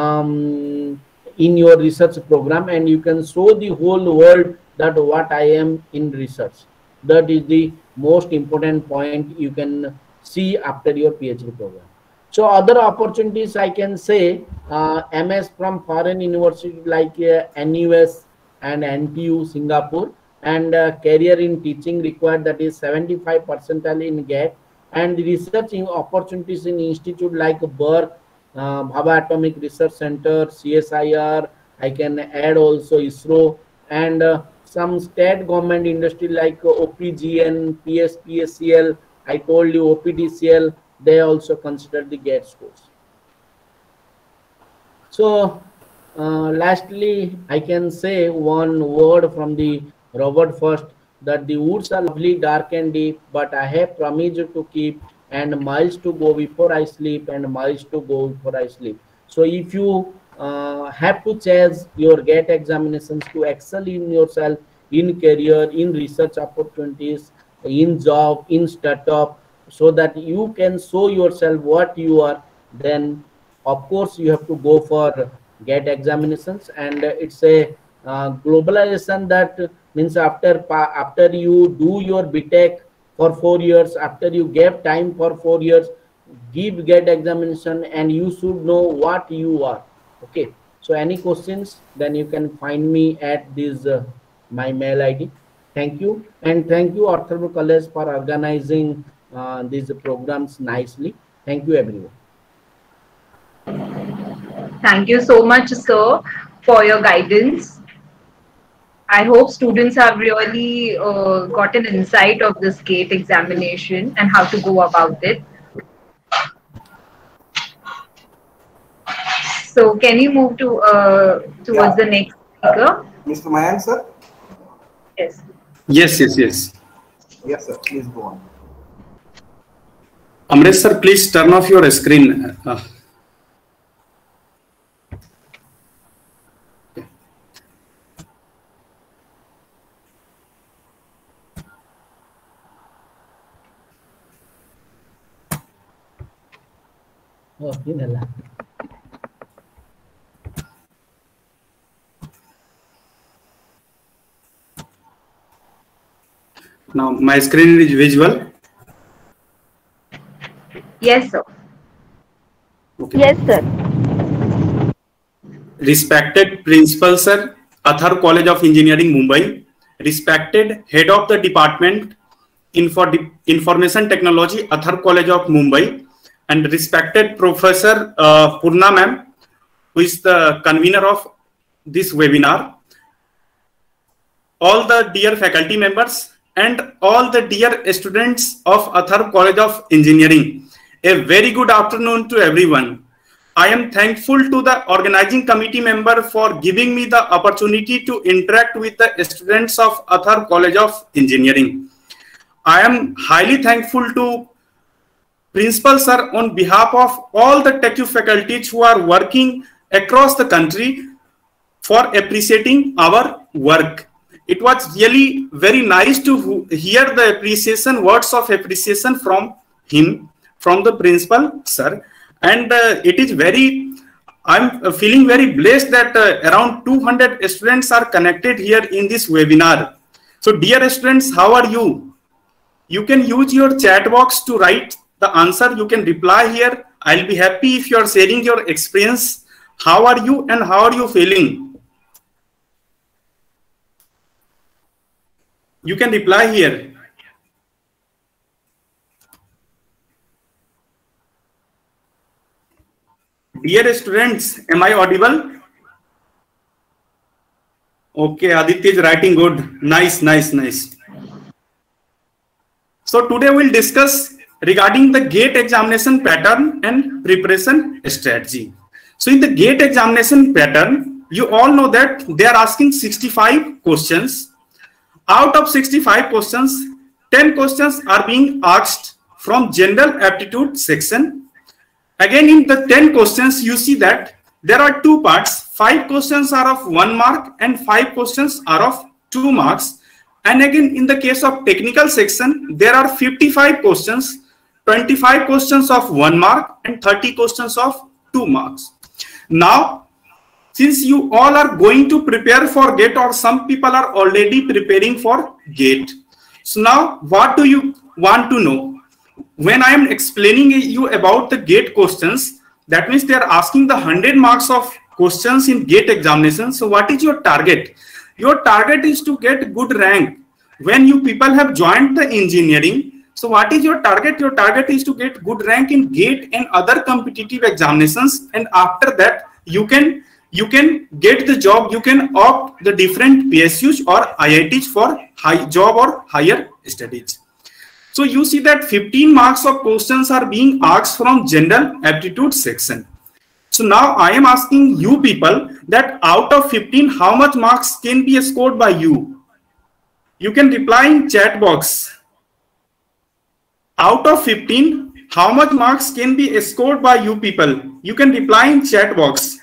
in your research program, and you can show the whole world that what I am in research. That is the most important point you can see after your PhD program. So other opportunities I can say, MS from foreign university like NUS and NTU Singapore, and career in teaching required, that is 75 percentile in GATE, and research opportunities in institute like Berkeley, Bhabha Atomic Research Center, CSIR. I can add also ISRO, and some state government industry like OPGN, PSPSCL. I told you OPDCL, they also consider the GATE scores. So lastly, I can say one word from the Robert Frost, that the woods are lovely, dark and deep, but I have promised to keep, and miles to go before I sleep, and miles to go before I sleep. So if you have to chase your GATE examinations to excel in yourself, in career, in research opportunities, in job, in startup, so that you can show yourself what you are, then of course you have to go for GATE examinations. And it's a globalization, that means after you do your BTech for 4 years, after you gave time for 4 years, give GATE examination, and you should know what you are. Okay, so any questions, then you can find me at this my mail ID. Thank you, and thank you Arthur College for organizing these programs nicely. Thank you everyone. Thank you so much, sir, for your guidance. I hope students have really got an insight of this GATE examination and how to go about it. So can you move to towards the next speaker? Mr. Mayank, sir? Yes. Yes, yes, yes. Yes, sir. Please go on. Amresh sir, please turn off your screen. Now my screen is visual. Yes, sir. Okay. Yes, sir. Respected Principal Sir, Athar College of Engineering, Mumbai. Respected Head of the Department Information Technology, Athar College of Mumbai. and respected Professor Purna ma'am, who is the convener of this webinar, all the dear faculty members, and all the dear students of Athar College of Engineering. A very good afternoon to everyone. I am thankful to the organizing committee member for giving me the opportunity to interact with the students of Athar College of Engineering. I am highly thankful to Principal Sir on behalf of all the TechU faculties who are working across the country for appreciating our work. It was really very nice to hear the appreciation, words of appreciation from him, from the Principal Sir. And it is very, I'm feeling very blessed that around 200 students are connected here in this webinar. So dear students, how are you? You can use your chat box to write the answer. You can reply here. I'll be happy if you are sharing your experience. How are you and how are you feeling? You can reply here. Dear students, am I audible? Okay, Aditya is writing good. Nice, nice, nice. So today we'll discuss regarding the GATE examination pattern and preparation strategy. So in the GATE examination pattern, you all know that they are asking 65 questions. Out of 65 questions, 10 questions are being asked from general aptitude section. Again, in the 10 questions, you see that there are two parts. 5 questions are of 1 mark and 5 questions are of 2 marks. And again, in the case of technical section, there are 55 questions, 25 questions of 1 mark and 30 questions of 2 marks. Now, since you all are going to prepare for GATE, or some people are already preparing for GATE. So now, what do you want to know? When I am explaining you about the GATE questions, that means they are asking the 100 marks of questions in GATE examination. So what is your target? Your target is to get good rank. When you people have joined the engineering, so what is your target? Your target is to get good rank in GATE and other competitive examinations. And after that, you can get the job. You can opt the different PSUs or IITs for high job or higher studies. So you see that 15 marks of questions are being asked from general aptitude section. So now I am asking you people that out of 15, how much marks can be scored by you? You can reply in chat box. Out of 15, how much marks can be scored by you people? You can reply in chat box.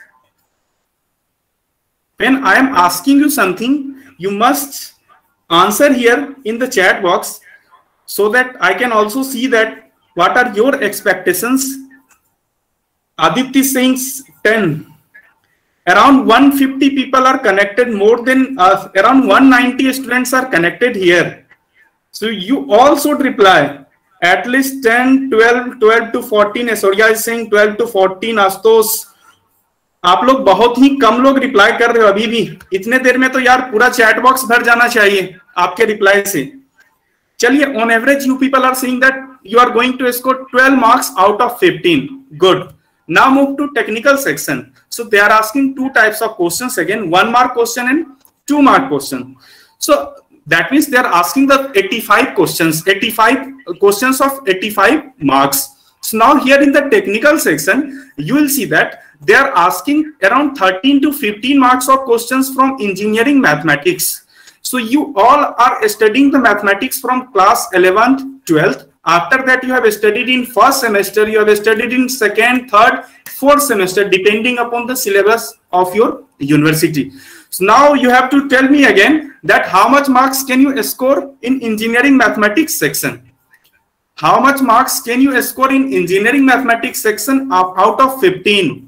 When I am asking you something, you must answer here in the chat box so that I can also see that what are your expectations. Aditya saying 10. Around 150 people are connected, more than around 190 students are connected here. So you all should reply at least 10, 12, 12 to 14. Asoria is saying 12 to 14. Astos, आप लोग बहुत ही कम लोग reply कर रहे हो अभी भी. इतने देर में तो यार पूरा चैट बॉक्स भर जाना चाहिए आपके रिप्लाई से. चलिए, on average you people are saying that you are going to score 12 marks out of 15. Good. Now move to technical section. So they are asking two types of questions again, 1 mark question and 2 mark question. So that means they are asking the 85 questions of 85 marks. So now here in the technical section, you will see that they are asking around 13 to 15 marks of questions from engineering mathematics. So you all are studying the mathematics from class 11th, 12th. After that, you have studied in first semester, you have studied in second, third, fourth semester, depending upon the syllabus of your university. So now you have to tell me again that how much marks can you score in engineering mathematics section? How much marks can you score in engineering mathematics section out of 15?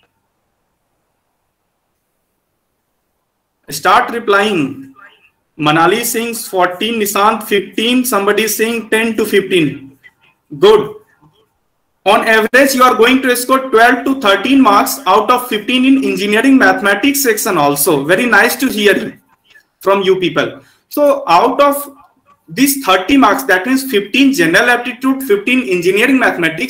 Start replying. Manali saying 14, Nishant 15, somebody is saying 10 to 15. Good. On average, you are going to score 12 to 13 marks out of 15 in engineering mathematics section also. Very nice to hear from you people. So out of these 30 marks, that means 15 general aptitude, 15 engineering mathematics,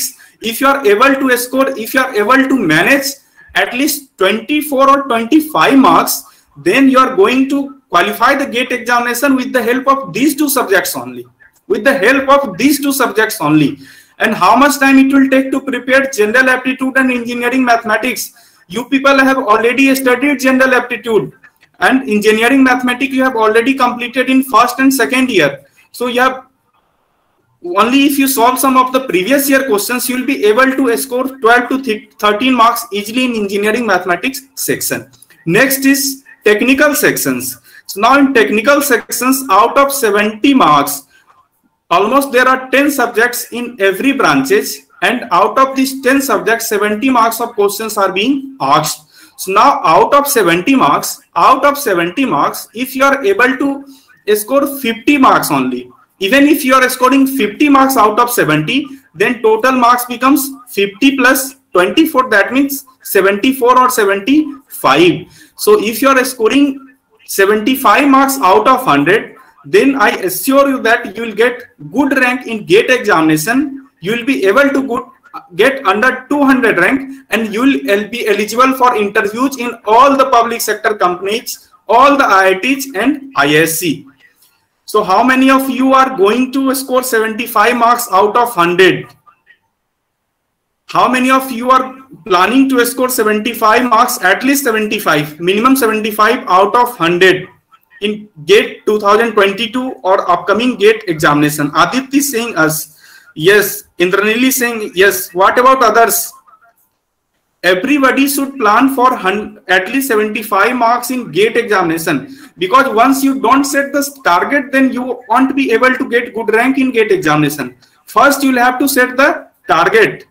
if you are able to score, if you are able to manage at least 24 or 25 marks, then you are going to qualify the GATE examination with the help of these two subjects only. With the help of these two subjects only. And how much time it will take to prepare general aptitude and engineering mathematics? You people have already studied general aptitude and engineering mathematics you have already completed in first and second year. So you have only if you solve some of the previous year questions, you will be able to score 12 to 13 marks easily in engineering mathematics section. Next is technical sections. So now in technical sections, out of 70 marks, almost there are 10 subjects in every branches, and out of these 10 subjects, 70 marks of questions are being asked. So now out of 70 marks, if you are able to score 50 marks only, even if you are scoring 50 marks out of 70, then total marks becomes 50 plus 24, that means 74 or 75. So if you are scoring 75 marks out of 100, then I assure you that you will get good rank in GATE examination. You will be able to get under 200 rank, and you will be eligible for interviews in all the public sector companies, all the IITs and ISC. So how many of you are going to score 75 marks out of 100? How many of you are planning to score 75 marks, at least 75, minimum 75 out of 100 in GATE 2022 or upcoming GATE examination? Aditya is saying us, yes. Indranili is saying yes. What about others? Everybody should plan for at least 75 marks in GATE examination, because once you don't set the target, then you won't be able to get good rank in GATE examination. First, you'll have to set the target.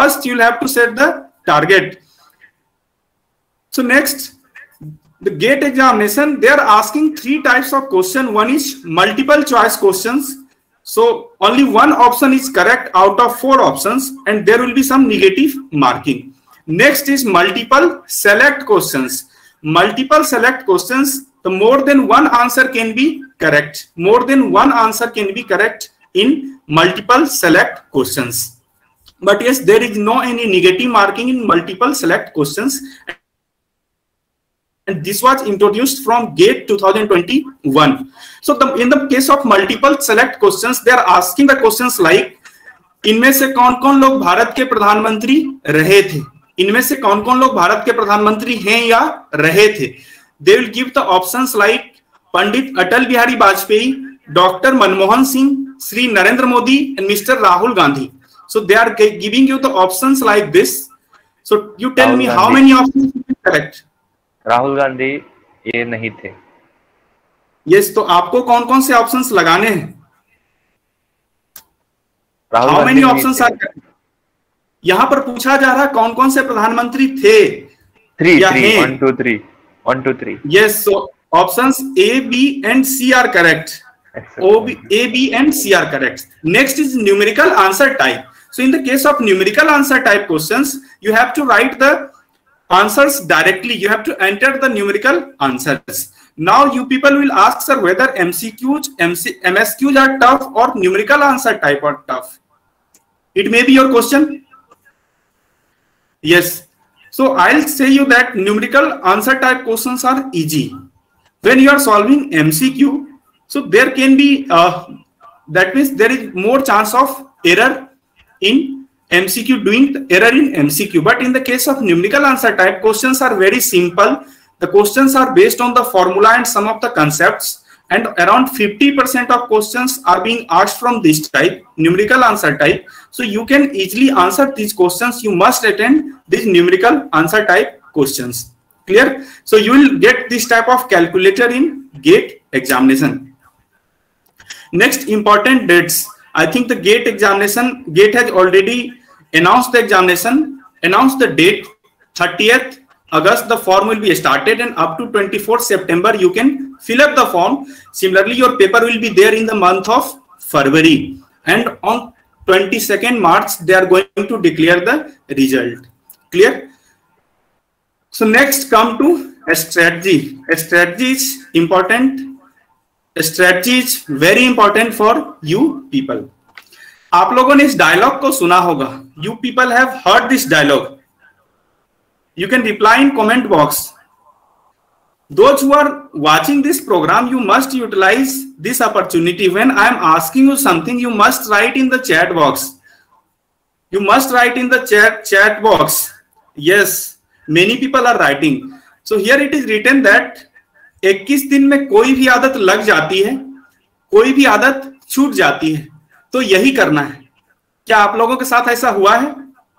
So next, the GATE examination, they are asking 3 types of question. One is multiple choice questions. So only one option is correct out of 4 options, and there will be some negative marking. Next is multiple select questions. Multiple select questions, the more than one answer can be correct. More than one answer can be correct in multiple select questions. But yes, there is no any negative marking in multiple select questions. And this was introduced from GATE 2021. So in the case of multiple select questions, they are asking the questions like, इनमें से कौन-कौन लोग भारत के प्रधानमंत्री रहे थे? इनमें से कौन-कौन लोग भारत के प्रधानमंत्री हैं या रहे थे? They will give the options like Pandit Atal Bihari Vajpayee, Dr. Manmohan Singh, Sri Narendra Modi, and Mr. Rahul Gandhi. So they are giving you the options like this. So you tell me how many options are correct? Rahul Gandhi ये नहीं थे. Yes, तो आपको कौन-कौन से options लगाने हैं? How many options are correct? यहाँ पर पूछा जा रहा कौन-कौन से प्रधानमंत्री थे? 3, 1, 2, 3. 1, 2, 3. Yes, so options A, B, and C are correct. A, B, and C are correct. Next is numerical answer type. So in the case of numerical answer type questions, you have to write the answers directly. You have to enter the numerical answers. Now you people will ask, sir, whether MCQs, MSQs are tough or numerical answer type are tough. It may be your question. Yes. So I'll say you that numerical answer type questions are easy. When you are solving MCQ, so there can be, that means there is more chance of error in MCQ, doing error in MCQ. But in the case of numerical answer type, questions are very simple. The questions are based on the formula and some of the concepts, and around 50% of questions are being asked from this type, numerical answer type. So you can easily answer these questions. You must attend these numerical answer type questions. Clear? So you will get this type of calculator in GATE examination. Next, important dates. I think the GATE examination, GATE has already announced the examination, announced the date, 30th August, the form will be started, and up to 24th September, you can fill up the form. Similarly, your paper will be there in the month of February. And on 22nd March, they are going to declare the result. Clear? So next, come to a strategy. A strategy is important. A strategy is very important for you people. आप लोगों ने इस dialogue को सुना होगा, you people have heard this dialogue, you can reply in comment box. Those who are watching this program, you must utilize this opportunity. When I am asking you something, you must write in the chat box. You must write in the chat box. Yes, many people are writing. So here it is written that 21 दिन में कोई भी आदत लग जाती है, कोई भी आदत छूट जाती है, तो यही करना है. क्या आप लोगों के साथ ऐसा हुआ है?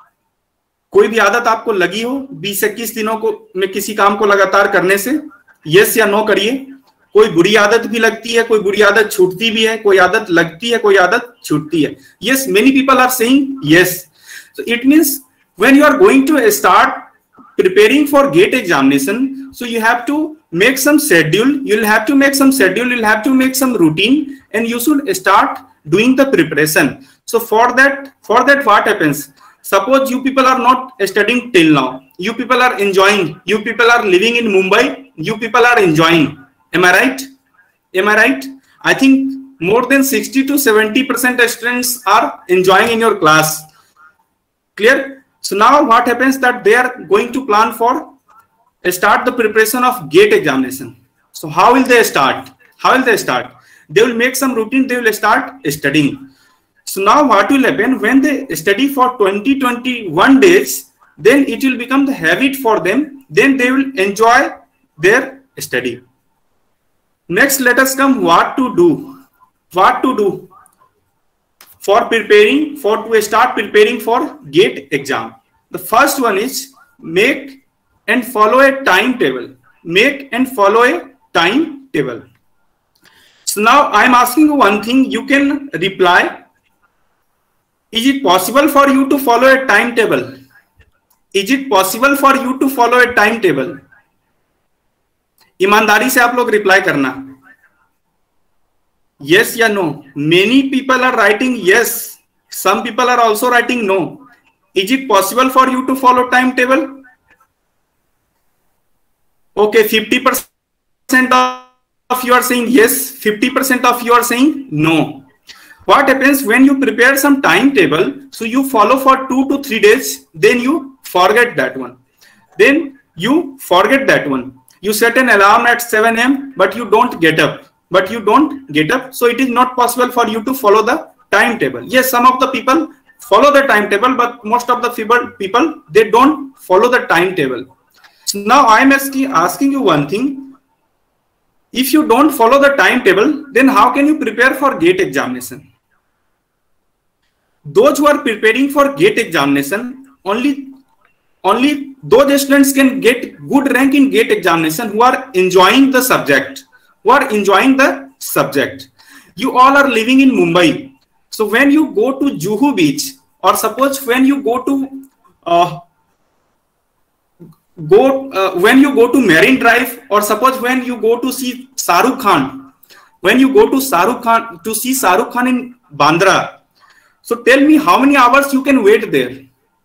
कोई भी आदत आपको लगी हो 20-21 दिनों को में किसी काम को लगातार करने से? यस या नो करिए. कोई बुरी आदत भी लगती है, कोई बुरी आदत छूटती भी है, कोई आदत लगती है, कोई आदत छूटती है. Yes, many people are saying yes. So it means when you are going to start preparing for GATE examination, so you have to make some schedule, you'll have to make some schedule, you'll have to make some routine, and you should start doing the preparation. So for that what happens? Suppose you people are not studying till now, you people are enjoying, you people are living in Mumbai, you people are enjoying. Am I right? Am I right? I think more than 60 to 70% students are enjoying in your class. Clear? So now what happens that they are going to plan for start the preparation of GATE examination. So how will they start? How will they start? They will make some routine, they will start studying. So now what will happen when they study for 20-21 days, then it will become the habit for them, then they will enjoy their study. Next, let us come what to do. What to do for preparing, to start preparing for GATE exam. The first one is make and follow a timetable. Make and follow a timetable. So now I am asking you one thing, you can reply. Is it possible for you to follow a timetable? Is it possible for you to follow a timetable? ईमानदारी से आप लोग reply करना. Yes या no? Many people are writing yes. Some people are also writing no. Is it possible for you to follow timetable? Okay, 50% of you are saying yes, 50% of you are saying no. What happens when you prepare some timetable? So you follow for 2 to 3 days, then you forget that one. Then you forget that one. You set an alarm at 7 a.m. but you don't get up. So it is not possible for you to follow the timetable. Yes, some of the people follow the timetable, but most of the people they don't follow the timetable. So now I am asking you one thing. If you don't follow the timetable, then how can you prepare for GATE examination? Those who are preparing for GATE examination, only those students can get good rank in GATE examination who are enjoying the subject. You all are living in Mumbai. So when you go to Juhu Beach, or suppose when you go to when you go to Marine Drive, or suppose when you go to see Shahrukh Khan, to see Shahrukh Khan in Bandra. So tell me how many hours you can wait there?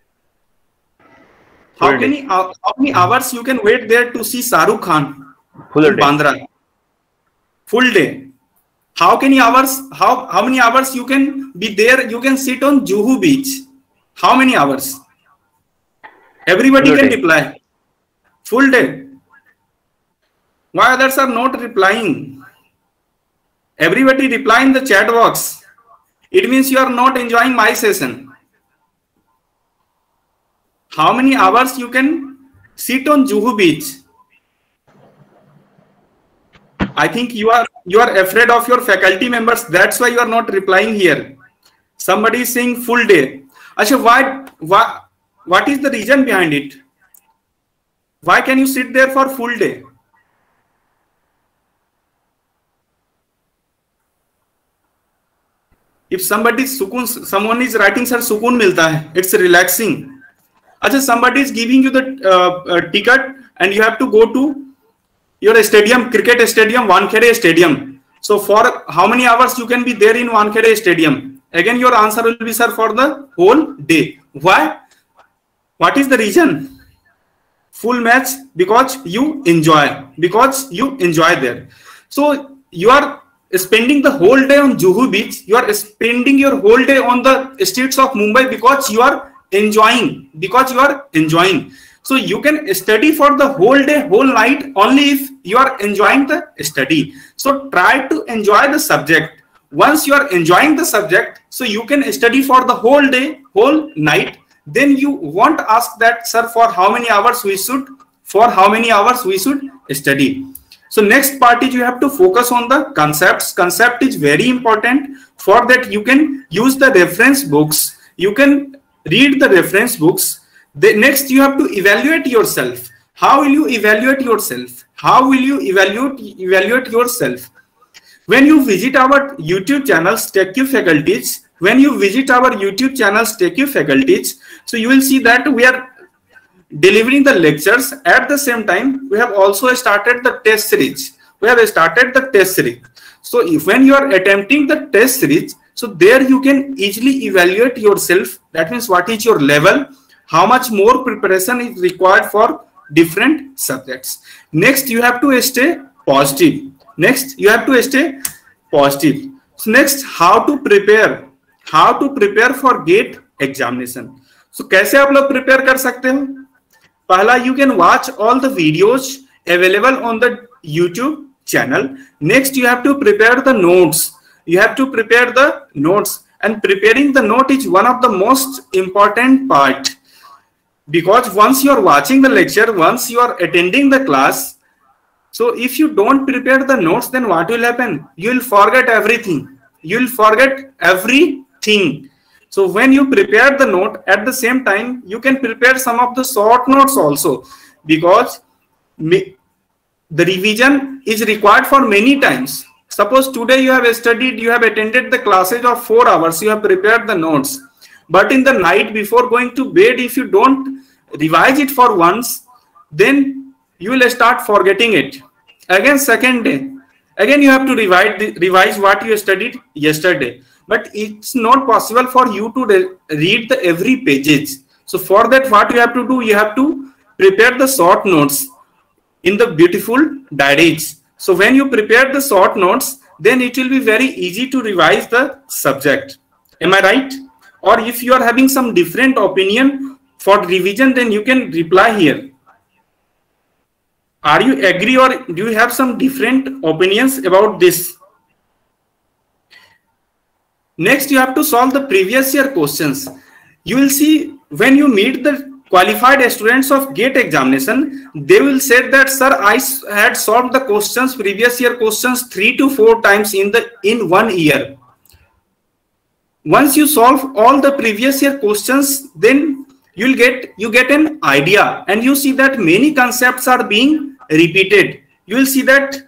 How many hours you can wait there to see Shahrukh Khan in Bandra? Full day. How many hours you can be there? You can sit on Juhu Beach. How many hours? Everybody can reply. Full day. Why others are not replying? Everybody reply in the chat box. It means you are not enjoying my session. How many hours you can sit on Juhu Beach? I think you are afraid of your faculty members. That's why you are not replying here. Somebody is saying full day. Asha, what is the reason behind it? Why can you sit there for full day? If someone is writing, sir, sukun milta hai. It's relaxing. Achha, somebody is giving you the ticket and you have to go to your stadium, cricket stadium, Wankhede Stadium. So for how many hours you can be there in Wankhede Stadium? Again, your answer will be, sir, for the whole day. Why? What is the reason? Full match, because you enjoy there. So you are spending the whole day on Juhu Beach. You are spending your whole day on the streets of Mumbai because you are enjoying, because you are enjoying. So you can study for the whole day, whole night only if you are enjoying the study. So try to enjoy the subject. Once you are enjoying the subject, so you can study for the whole day, whole night. Then you won't ask that, sir, for how many hours we should study. So next part is you have to focus on the concepts. Concept is very important. For that you can use the reference books. You can read the reference books. Next you have to evaluate yourself. How will you evaluate yourself? How will you evaluate yourself? When you visit our YouTube channels, TechU Faculties, so you will see that we are delivering the lectures. At the same time, we have also started the test series. So if when you are attempting the test series, so there you can easily evaluate yourself. That means what is your level, how much more preparation is required for different subjects. Next, you have to stay positive. So next, how to prepare for GATE examination. So कैसे आप लोग prepare कर सकते हो? पहला, you can watch all the videos available on the YouTube channel. Next, you have to prepare the notes. And preparing the note is one of the most important part, because once you are watching the lecture, once you are attending the class, so if you don't prepare the notes, then what will happen? You will forget everything. So when you prepare the note, at the same time, you can prepare some of the short notes also, because the revision is required for many times. Suppose today you have studied, you have attended the classes of 4 hours, you have prepared the notes. But in the night before going to bed, if you don't revise it for once, then you will start forgetting it. Again, second day, again you have to revise what you studied yesterday. But it's not possible for you to read the every pages. So for that, what you have to do, you have to prepare the short notes in the beautiful diaries. So when you prepare the short notes, then it will be very easy to revise the subject. Am I right? Or if you are having some different opinion for revision, then you can reply here. Are you agree, or do you have some different opinions about this? Next, you have to solve the previous year questions. You will see when you meet the qualified students of GATE examination, they will say that, sir, I had solved the questions, previous year questions 3 to 4 times in 1 year. Once you solve all the previous year questions, then you get an idea, and you see that many concepts are being repeated. You will see that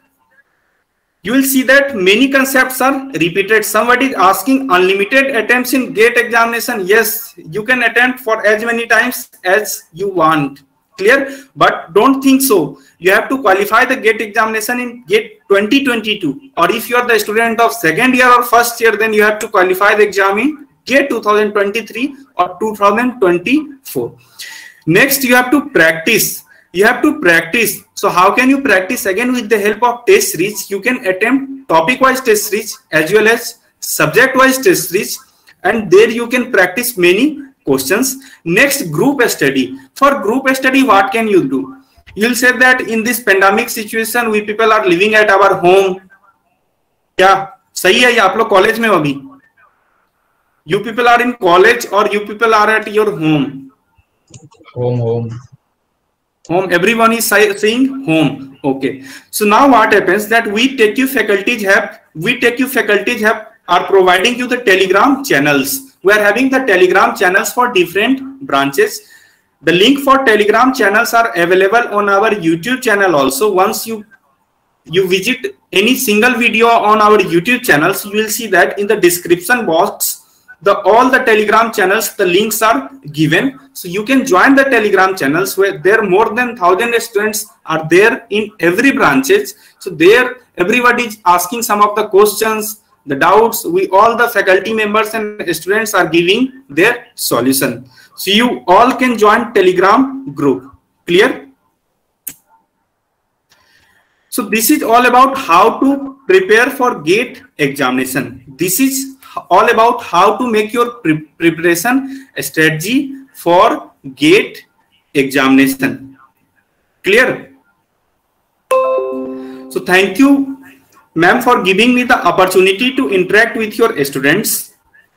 many concepts are repeated. Somebody is asking unlimited attempts in GATE examination. Yes, you can attempt for as many times as you want. Clear? But don't think so. You have to qualify the GATE examination in GATE 2022. Or if you are the student of second year or first year, then you have to qualify the exam in GATE 2023 or 2024. Next, you have to practice. So how can you practice? Again, with the help of test series, you can attempt topic-wise test series as well as subject-wise test series, and there you can practice many questions. Next, group study. For group study, what can you do? You'll say that in this pandemic situation, we people are living at our home. क्या सही है? आप लोग college में हो अभी? You people are in college or you people are at your home? Home. Everyone is saying home. Okay. So now what happens that we TechU faculties are providing you the Telegram channels. We are having the Telegram channels for different branches. The link for Telegram channels are available on our YouTube channel also. Once you visit any single video on our YouTube channels, you will see that in the description box, all the Telegram channels, the links are given. So you can join the Telegram channels where there are more than 1,000 students are there in every branches. So there everybody is asking some of the questions, the doubts. All the faculty members and students are giving their solution. So you all can join Telegram group. Clear? So this is all about how to prepare for GATE examination. This is all about how to make your preparation strategy for GATE examination. Clear? So thank you, ma'am, for giving me the opportunity to interact with your students.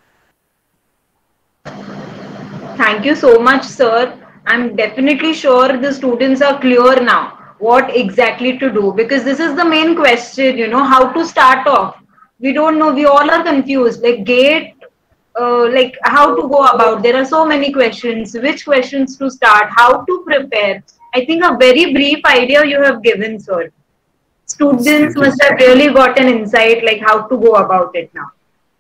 Thank you so much, sir. I'm definitely sure the students are clear now what exactly to do, because this is the main question, you know, how to start off. We don't know, we all are confused, like GATE, like how to go about. There are so many questions, which questions to start, how to prepare. I think a very brief idea you have given, sir. Students must have really got an insight like how to go about it now.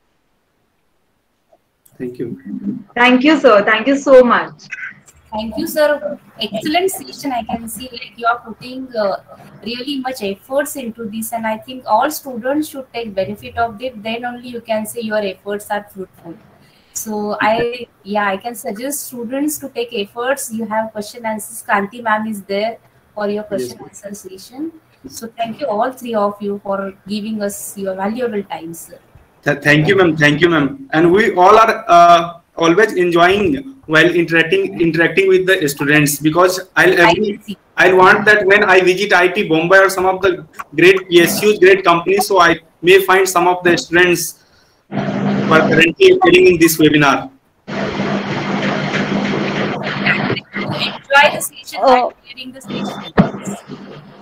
Thank you. Thank you, sir. Thank you so much. Thank you, sir. Excellent session. I can see like you are putting really much efforts into this, and I think all students should take benefit of it. Then only you can say your efforts are fruitful. So I can suggest students to take efforts. You have question answers. Kanti ma'am is there for your question answer session. So thank you all three of you for giving us your valuable time, sir. Thank you, ma'am. Thank you, ma'am. And we all are always enjoying while interacting with the students, because I want that when I visit IIT Bombay or some of the great PSUs, great companies, so I may find some of the students who are currently appearing in this webinar. Enjoy the session while clearing the session.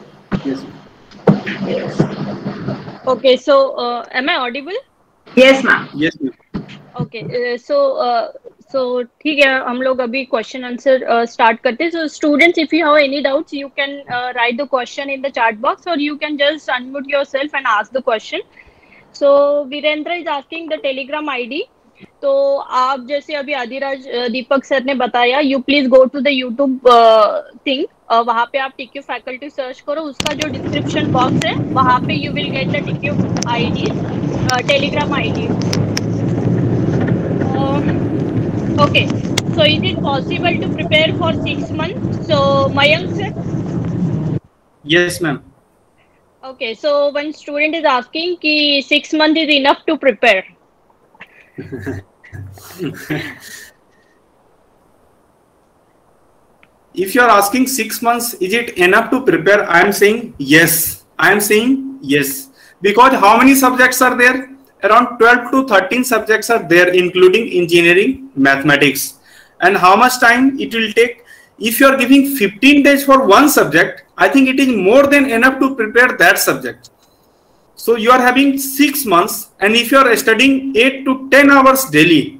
Yes. Okay, so am I audible? Yes, ma'am. Yes, ma'am. Okay, so ठीक है, हम लोग अभी question answer start करते हैं. So students, if you have any doubts, you can write the question in the chat box, or you can just unmute yourself and ask the question. So Virendra is asking the Telegram ID. तो आप जैसे अभी आदिराज दीपक sir ने बताया, you please go to the YouTube thing, वहां पे आप TQ faculty search करो, उसका जो डिस्क्रिप्शन बॉक्स है वहां पे you will get the TQ ID, Telegram ID. Okay, so is it possible to prepare for 6 months? So Mayank sir? Yes, ma'am. Okay, so one student is asking कि 6 months is enough to prepare. If you are asking 6 months, is it enough to prepare? I am saying yes. I am saying yes. Because how many subjects are there? Around 12 to 13 subjects are there, including engineering, mathematics. And how much time it will take? If you are giving 15 days for one subject, I think it is more than enough to prepare that subject. So you are having 6 months, and if you are studying 8 to 10 hours daily,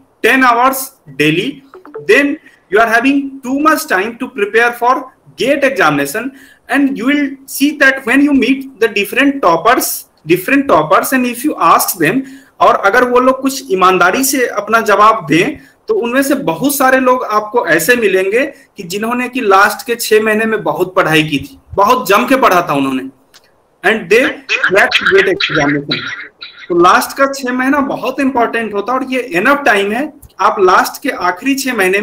then you are having too much time to prepare for GATE examination. And you will see that when you meet the different toppers, and if you ask them, और अगर वो लोग कुछ ईमानदारी से अपना जवाब दें, तो उनमें से बहुत सारे लोग आपको ऐसे मिलेंगे कि जिन्होंने कि लास्ट के 6 महीने में बहुत पढ़ाई की थी, बहुत जम के पढ़ा था उन्होंने, and they cracked GATE examination. तो लास्ट का 6 महीना बहुत इंपॉर्टेंट होता है, और ये एनफ टाइम है. आप लास्ट के आखिरी 6 महीने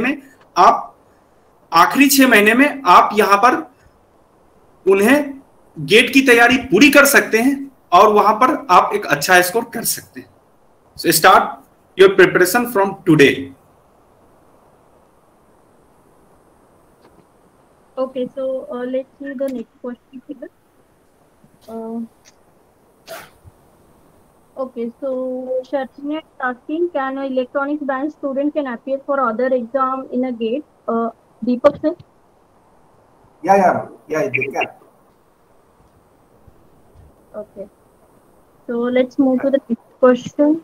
में आप यहाँ पर उन्हें गेट की तैयारी पूरी कर सकते हैं, और वहां पर आप एक अच्छा स्कोर कर सकते हैं. So start your preparation from today. Okay, so let's see the next question here. Okay, so Shartini is asking, can an electronics branch student can appear for other exam in a GATE? Deepak sir? Yeah, they can. Okay, so let's move to the next question.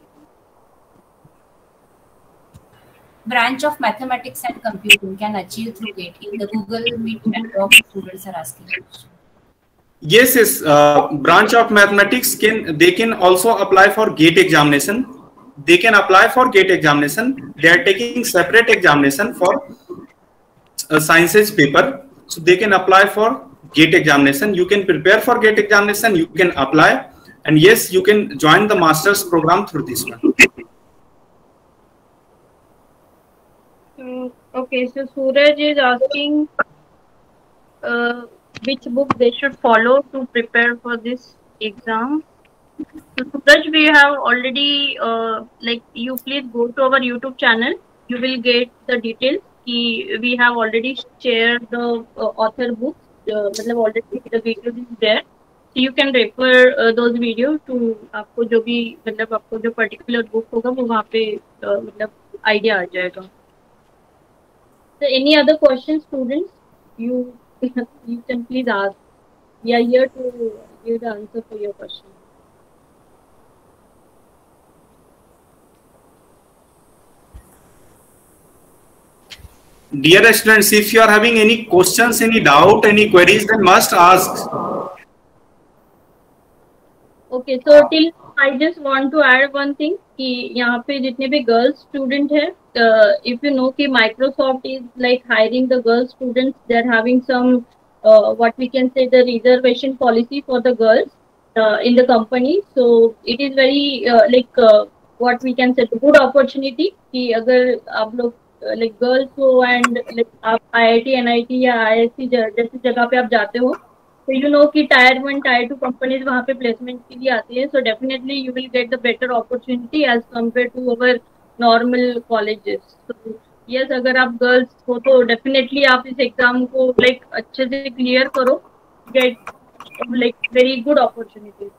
Branch of mathematics and computing can achieve through GATE. In the Google Meet and Talk, students are asking. Yes. Branch of mathematics can also apply for GATE examination. They can apply for GATE examination. They are taking separate examination for sciences paper, so they can apply for GATE examination. You can prepare for GATE examination. You can apply, and yes, you can join the master's program through this one. Okay, so Suraj is asking which book they should follow to prepare for this exam. So Suraj, we have already you please go to our YouTube channel. You will get the details कि we have already shared the author books, मतलब already the videos is there, so you can refer those videos to आपको जो भी मतलब आपको जो particular book होगा वो वहाँ पे मतलब idea आ जाएगा. So any other questions, students? You can please ask. We are here to give the answer for your question. Dear students, if you are having any questions, any doubt, any queries, then must ask. Okay, so till I just want to add one thing कि यहाँ पे जितने भी girls student है, if you know कि Microsoft is like hiring the girl students, they're having some what we can say the reservation policy for the girls in the company. So it is very what we can say the good opportunity कि अगर आप लोग like girls हो and like आप IIT, NIT या IISc जैसी जगह पे आप जाते हो, तो you know कि tier 1, tier 2 companies वहाँ पे placement के लिए आती है, so definitely you will get the better opportunity as compared to our normal colleges. So yes, अगर आप girls हो तो definitely आप इस exam को like अच्छे से clear करो, get like very good opportunities.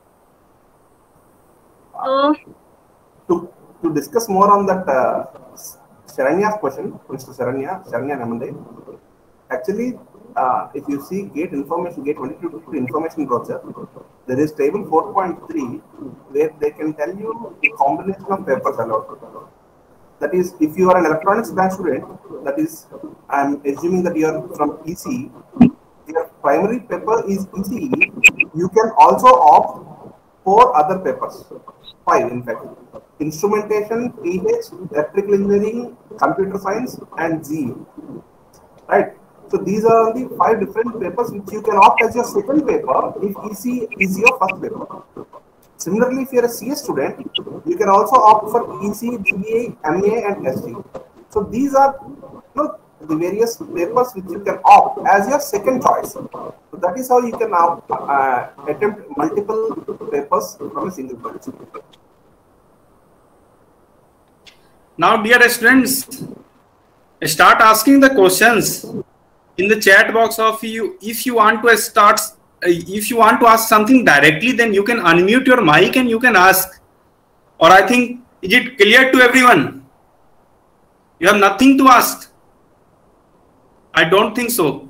To discuss more on that Sharanya's question, Mr. Sharanya Namande, actually. If you see GATE information, GATE 2022 information brochure, there is table 4.3 where they can tell you the combination of papers allowed. That is, if you are an electronics branch student, that is, I am assuming that you are from ECE, your primary paper is ECE, you can also opt for other papers, 5 in fact, instrumentation, PH, electrical engineering, computer science and GE, right? So these are the 5 different papers which you can opt as your second paper if EC is your first paper. Similarly, if you are a CS student, you can also opt for EC, DBA, MA and ST. So these are the various papers which you can opt as your second choice. So that is how you can now attempt multiple papers from a single branch. Now, dear students, start asking the questions in the chat box of you. If you want to ask something directly, then you can unmute your mic and you can ask. Or I think, is it clear to everyone? You have nothing to ask? I don't think so.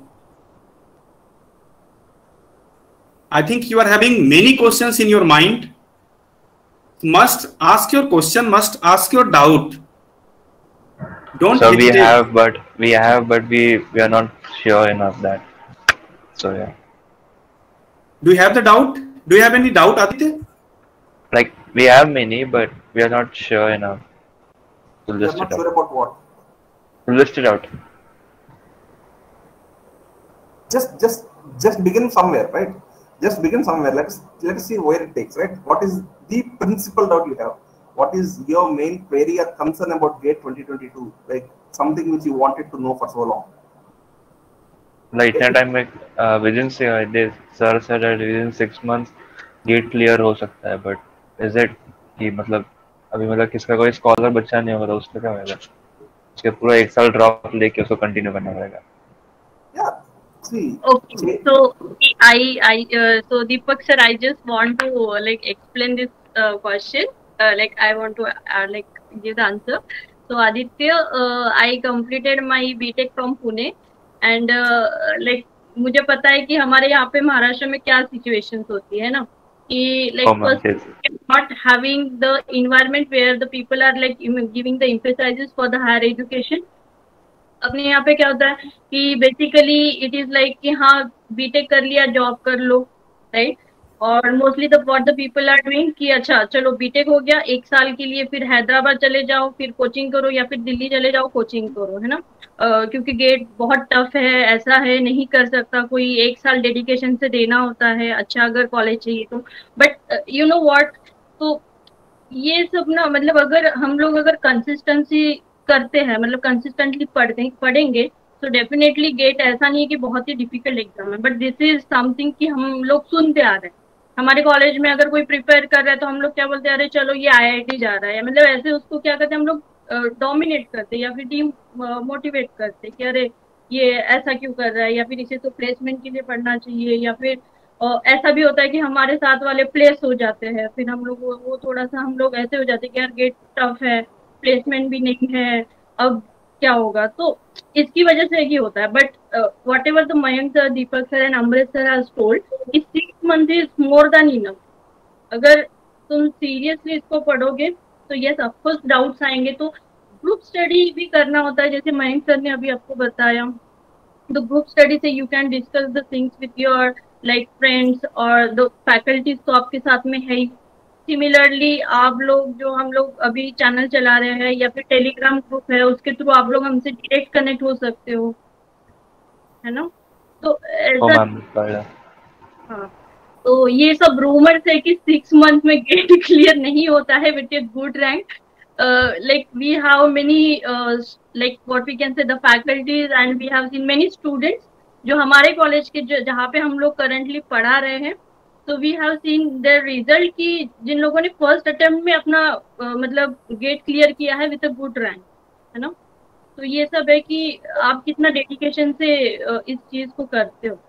I think you are having many questions in your mind. Must ask your question, must ask your doubt. Don't so hesitate. we have, but we are not sure enough that. So yeah. Do you have the doubt? Do you have any doubt, Aditya? Like we have many, but we are not sure enough to list You are not it sure out. about what? To list it out. Just begin somewhere, right? Just begin somewhere. Let's see where it takes, right? What is the principal doubt you have? What is your main query or concern about GATE 2022? Like something which you wanted to know for so long. Like that time within sir said that within 6 months GATE clear हो सकता है, but is it कि मतलब अभी मतलब किसका कोई scholar बच्चा नहीं होगा तो उसका क्या होगा? उसके पूरा 1 साल ड्रॉप लेके उसको कंटिन्यू करना पड़ेगा. Yeah. See. Okay. So so Deepak sir, I just want to like explain this question. Like I want to like give the answer. So Aditya, I completed my BTech from Pune, and like मुझे पता है कि हमारे यहाँ पे महाराष्ट्र में क्या situations होती है ना कि like first not having the environment where the people are like giving the emphasizes for the higher education. अपने यहाँ पे क्या होता है कि बेसिकली इट इज लाइक कि हाँ बीटेक कर लिया जॉब कर लो, राइट? और mostly the what the people are doing कि अच्छा चलो बीटेक हो गया 1 साल के लिए, फिर हैदराबाद चले जाओ, फिर कोचिंग करो, या फिर दिल्ली चले जाओ कोचिंग करो, है ना? क्योंकि गेट बहुत टफ है, ऐसा है नहीं कर सकता कोई, 1 साल डेडिकेशन से देना होता है, अच्छा अगर कॉलेज चाहिए तो. बट यू नो व्हाट, तो ये सब ना मतलब अगर हम लोग अगर कंसिस्टेंसी करते हैं, मतलब कंसिस्टेंटली पढ़ेंगे तो डेफिनेटली गेट ऐसा नहीं है कि बहुत ही डिफिकल्ट एग्जाम है, बट दिस इज समथिंग कि हम लोग सुनते आ रहे हैं. हमारे कॉलेज में अगर कोई प्रिपेयर कर रहा है तो हम लोग क्या बोलते हैं, अरे चलो ये IIT जा रहा है, मतलब ऐसे उसको क्या कहते हैं हम लोग डोमिनेट करते या फिर टीम मोटिवेट करते कि अरे ये ऐसा क्यों कर रहा है, या फिर इसे तो प्लेसमेंट के लिए पढ़ना चाहिए, या फिर ऐसा भी होता है कि हमारे साथ वाले प्लेस हो जाते हैं, फिर हम लोग वो थोड़ा सा हम लोग ऐसे हो जाते हैं कि यार गेट टफ है, प्लेसमेंट भी नहीं है, अब क्या होगा। तो इसकी वजह से ही होता है। But whatever the Mayank sir, Deepak sir and Amrit sir has told, 6 months is more than enough. अगर तुम सीरियसली इसको पढ़ोगे तो यस ऑफकोर्स डाउट्स आएंगे, तो ग्रुप स्टडी भी करना होता है, जैसे मयंक सर ने अभी आपको बताया। तो ग्रुप स्टडी से you can discuss the things with your like friends और द फैकल्टीज तो आपके साथ में है ही। सिमिलरली आप लोग जो हम लोग अभी चैनल चला रहे हैं या फिर टेलीग्राम ग्रुप है, उसके थ्रू आप लोग हमसे डायरेक्ट कनेक्ट हो सकते हो, है ना। तो ऐसा हाँ, तो ये सब रूमर्स है कि 6 months में गेट क्लियर नहीं होता है with a good rank. like we have many like what we can say the faculties and we have seen many students जो हमारे कॉलेज के जहाँ पे हम लोग करंटली पढ़ा रहे हैं, तो we have seen their result कि जिन लोगों ने फर्स्ट अटेम्प्ट में अपना मतलब गेट क्लियर किया है विद अ गुड रैंक, है ना। तो ये सब है कि आप कितना डेडिकेशन से इस चीज को करते हो।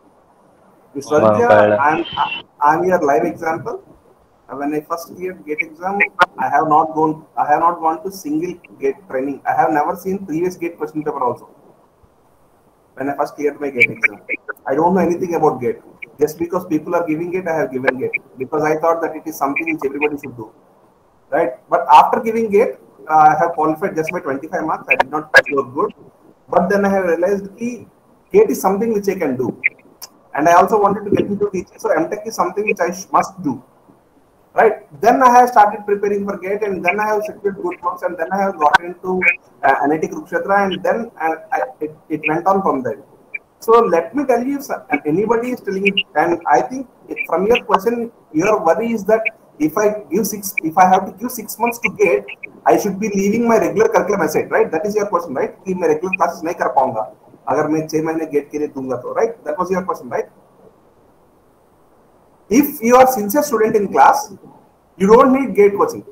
I'm your live example. When I first cleared GATE exam, I have not gone to single GATE training. I have never seen previous GATE question paper also. When I first cleared my GATE exam, I don't know anything about GATE. Just because people are giving it, I have given GATE because I thought that it is something which everybody should do, right? But after giving GATE, I have qualified just by 25 marks. I did not score good, but then I have realized that GATE is something which I can do, and I also wanted to get into teaching. So MTech is something which I must do. Right. Then I have started preparing for GATE, and then I have secured good marks, and then I have gotten into NIT Kurukshetra, and then it went on from there. So let me tell you, if anybody is telling it, and I think from your question, your worry is that if I have to give 6 months to GATE, I should be leaving my regular curriculum aside, right? That is your question, right? कि मैं regular classes नहीं कर पाऊंगा अगर मैं 6 महीने GATE के लिए दूंगा तो, right? That was your question, right? If you are sincere student in class, you don't need GATE coaching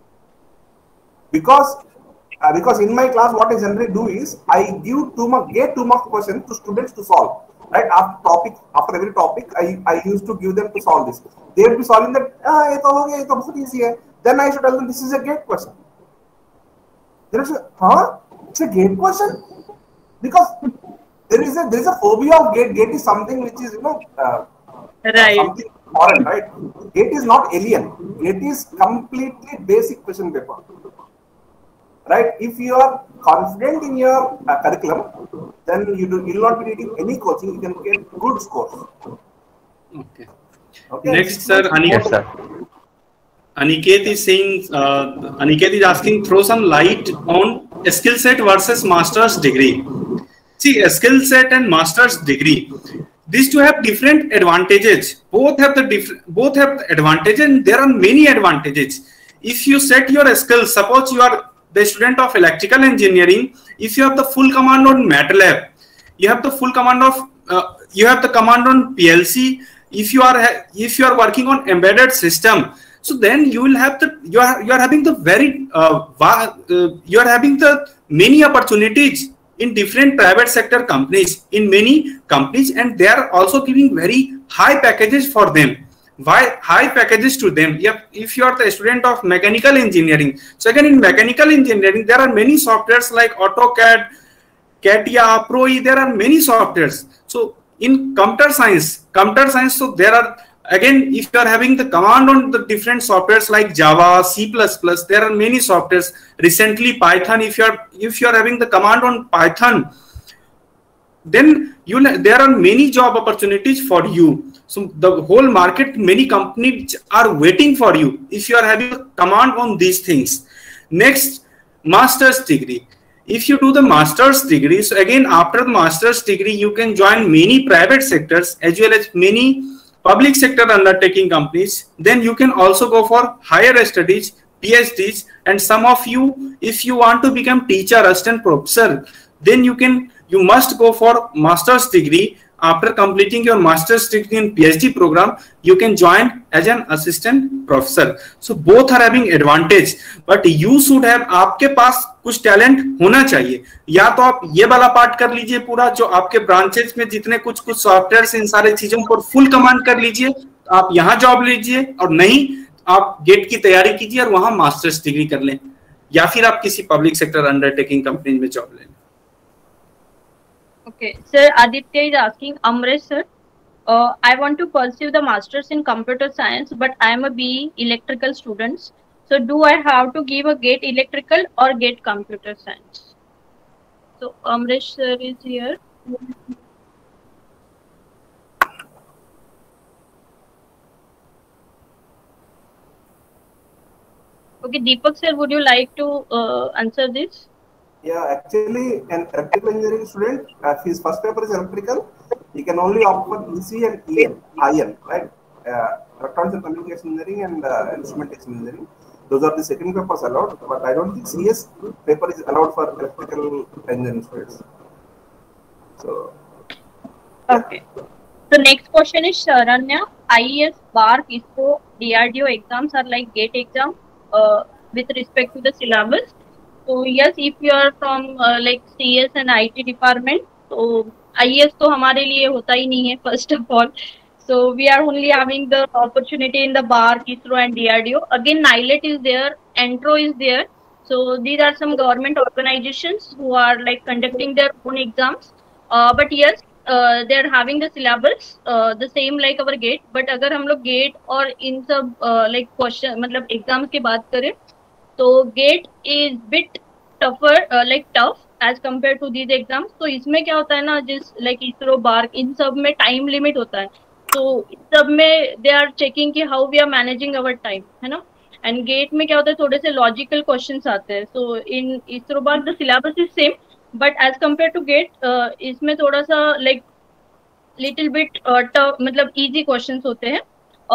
because in my class what I generally do is I give GATE 2 mark question to students to solve, right? After every topic I used to give them to solve this. They will be solving that ये तो हो गया, ये तो बहुत easy है. Then I should tell them this is a GATE question. They will say, it's a GATE question, because there is a phobia of GATE. GATE is something which is right. Something foreign, right? GATE is not alien. GATE is completely basic question paper, right? If you are confident in your curriculum, then you will not be needing any coaching. You can get good scores. Okay. Next, sir, Aniket. Yes, sir. Aniket is saying, Aniket is asking, throw some light on skill set versus master's degree. See, a skill set and master's degree, these two have different advantages. Both have the advantage, and there are many advantages. If you set your skills, suppose you are the student of electrical engineering, if you have the full command on MATLAB, you have the full command of you have the command on PLC. If you are working on embedded system, so then you will have you are having the you are having the many opportunities in different private sector companies, in many companies, and they are also giving very high packages for them. Why high packages to them? If you are the student of mechanical engineering, so again in mechanical engineering there are many softwares like AutoCAD, CATIA, ProE. There are many softwares. So in computer science, so there are again, if you are having the command on the different softwares like Java, C++, there are many softwares. Recently Python, if you are having the command on Python, then there are many job opportunities for you. So the whole market, many companies are waiting for you if you are having a command on these things. Next, master's degree. If you do the master's degree, so again after the master's degree you can join many private sectors as well as many public sector undertaking companies. Then you can also go for higher studies, PhDs, and some of you, if you want to become teacher, assistant professor, then you must go for master's degree. after completing your master's degree in PhD program, you can join as an assistant professor. So both are having advantage, but you should have, आपके पास कुछ talent होना चाहिए. या तो आप ये वाला part कर लीजिए पूरा, जो आपके ब्रांचेस में जितने कुछ सॉफ्टवेयर इन सारे चीजों पर फुल कमांड कर लीजिए, आप यहाँ जॉब लीजिए, और नहीं आप गेट की तैयारी कीजिए और वहां मास्टर्स डिग्री कर लें, या फिर आप किसी पब्लिक सेक्टर अंडरटेकिंग कंपनी में जॉब लें. Okay, sir, Aditya is asking, Amresh sir, I want to pursue the masters in computer science, but I am a BE electrical student. So do I have to give a GATE electrical or GATE computer science? So Amresh sir is here. Okay, Deepak sir, would you like to answer this? Yeah, actually, an electrical engineering student, if his first paper is electrical, he can only opt for EC and IN, right? Electronics and Communication Engineering and Instrumentation Engineering. Those are the second papers allowed, but I don't think CS paper is allowed for electrical engineering students. So, okay. The next question is Sharanya. IES, BARC, ISRO, DRDO exams are like GATE exam with respect to the syllabus. So yes, if you are from like CS and IT department, so IES तो हमारे लिए होता ही नहीं है first of all. So we are only having the opportunity in the BARC, ISRO and DRDO. Again, NILET is there, ENTRO is there. So these are some government organizations who are like conducting their own exams. But yes, they are having the syllabus the same like our GATE. But अगर हम लोग GATE और इन सब like question मतलब exams की बात करें, तो GATE is bit tougher, like tough as compared to these exams. तो इसमें क्या होता है ना, जिस like ISRO, BARC, इन सब में time limit होता है. तो इस सब में they are checking कि how we are managing our time, है ना. And GATE में क्या होता है, थोड़े से logical questions आते हैं. So in ISRO, BARC the syllabus is same, but as compared to GATE, इसमें थोड़ा सा like little bit tough, मतलब easy questions होते हैं.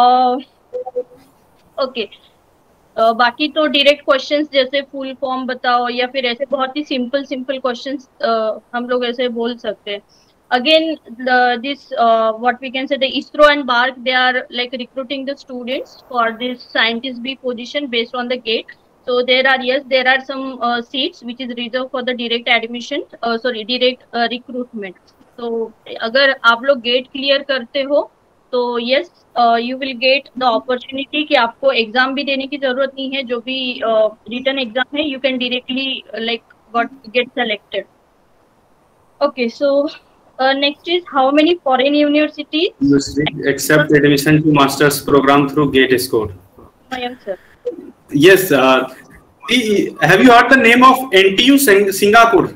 Okay. बाकी तो डायरेक्ट क्वेश्चंस जैसे फुल फॉर्म बताओ या फिर ऐसे बहुत ही सिंपल क्वेश्चंस हम लोग ऐसे बोल सकते हैं. Again this what we can say the ISRO and BARC, they are like recruiting the students for this scientist B position based on the GATE. So there are some seats which is reserved for the direct admission, direct recruitment. So अगर आप लोग get clear करते हो तो yes, you will get the opportunity कि आपको exam भी देने की जरूरत नहीं है. जो भी रिटन एग्जाम है, you can directly like get selected. Okay, so next is how many foreign universities accept admission to master's program through GATE score? Mayank sir. Yes. Have you heard the name of NTU Singapore?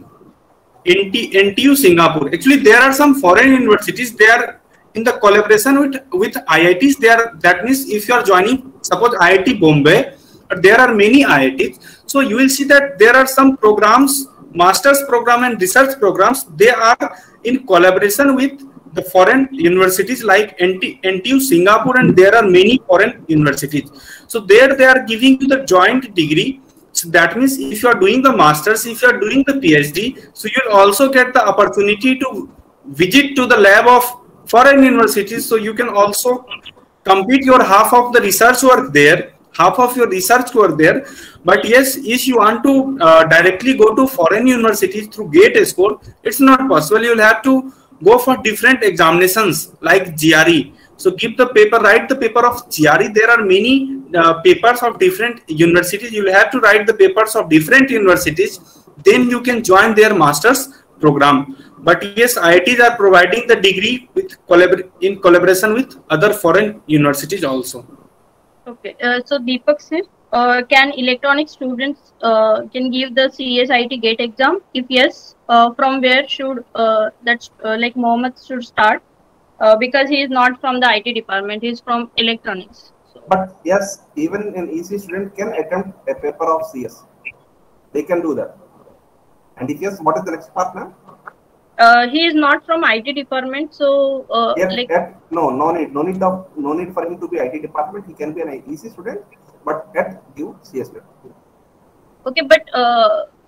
NTU Singapore. Actually, there are some foreign universities. They are in the collaboration with IITs. That means if you are joining, suppose IIT Bombay, there are many IITs. So you will see that there are some programs, master's program and research programs. They are in collaboration with the foreign universities like NTU Singapore, and there are many foreign universities. So there they are giving you the joint degree. So that means if you are doing the masters, if you are doing the PhD, so you will also get the opportunity to visit to the lab of foreign universities. So you can also complete your half of the research work there, half of your research work there. But yes, if you want to directly go to foreign universities through GATE score, it's not possible. You will have to go for different examinations like GRE. So give the paper, write the paper of GRE. There are many papers of different universities. You will have to write the papers of different universities. Then you can join their master's program. But yes, IITs are providing the degree with in collaboration with other foreign universities also. Okay, so Deepak sir, can electronic students can give the CSIT GATE exam? If yes, from where should like Mohammed should start? Because he is not from the IT department, he is from electronics. So. But yes, even an EC student can attempt a paper of CS. They can do that. And if yes, what is the next part, ma'am? He is not from IT department, so no need for him to be IT department. He can be an EC student, but give CS paper. Okay, but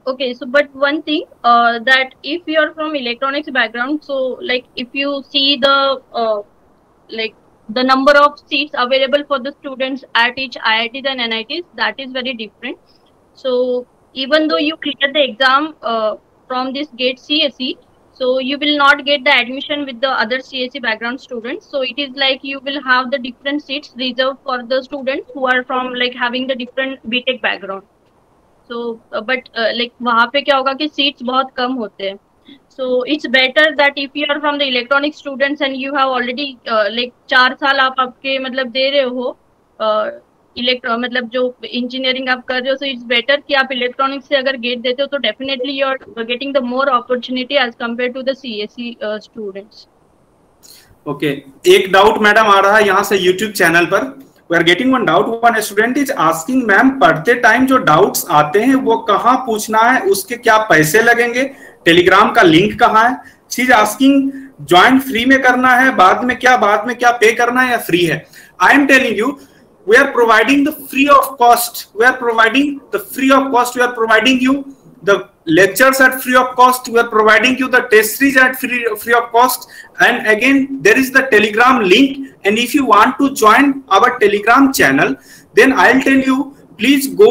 Okay, so but one thing that if you are from electronics background, so like if you see the like the number of seats available for the students at each IITs and NITs, that is very different. So even though you clear the exam from this GATE CSE, so you will not get the admission with the other CSE background students. So it is like you will have the different seats reserved for the students who are from like having the different BTech background. So but like वहाँ पे क्या होगा कि seats बहुत कम होते हैं. So it's better that if you are from the electronic students and you have already like 4 साल आप आपके मतलब दे रहे हो मतलब जो इंजीनियरिंग आप कर रहे हो, so it's better कि आप इलेक्ट्रॉनिक्स से अगर गेट देते हो तो definitely you are getting the more opportunity as compared to the CSE students. Okay, एक डाउट मैडम आ रहा है यहाँ से YouTube चैनल पर. We are getting one doubt. One student is asking, ma'am पढ़ते टाइम जो डाउट्स आते हैं वो कहाँ पूछना है, उसके क्या पैसे लगेंगे, टेलीग्राम का लिंक कहाँ है. She is asking join free में करना है, बाद में क्या पे करना है या फ्री है. I am telling you, we are providing the free of cost. We are providing the free of cost. We are providing you the lectures at free of cost. We are providing you the test series at free of cost. And again, there is the Telegram link. And if you want to join our Telegram channel, then I'll tell you, please go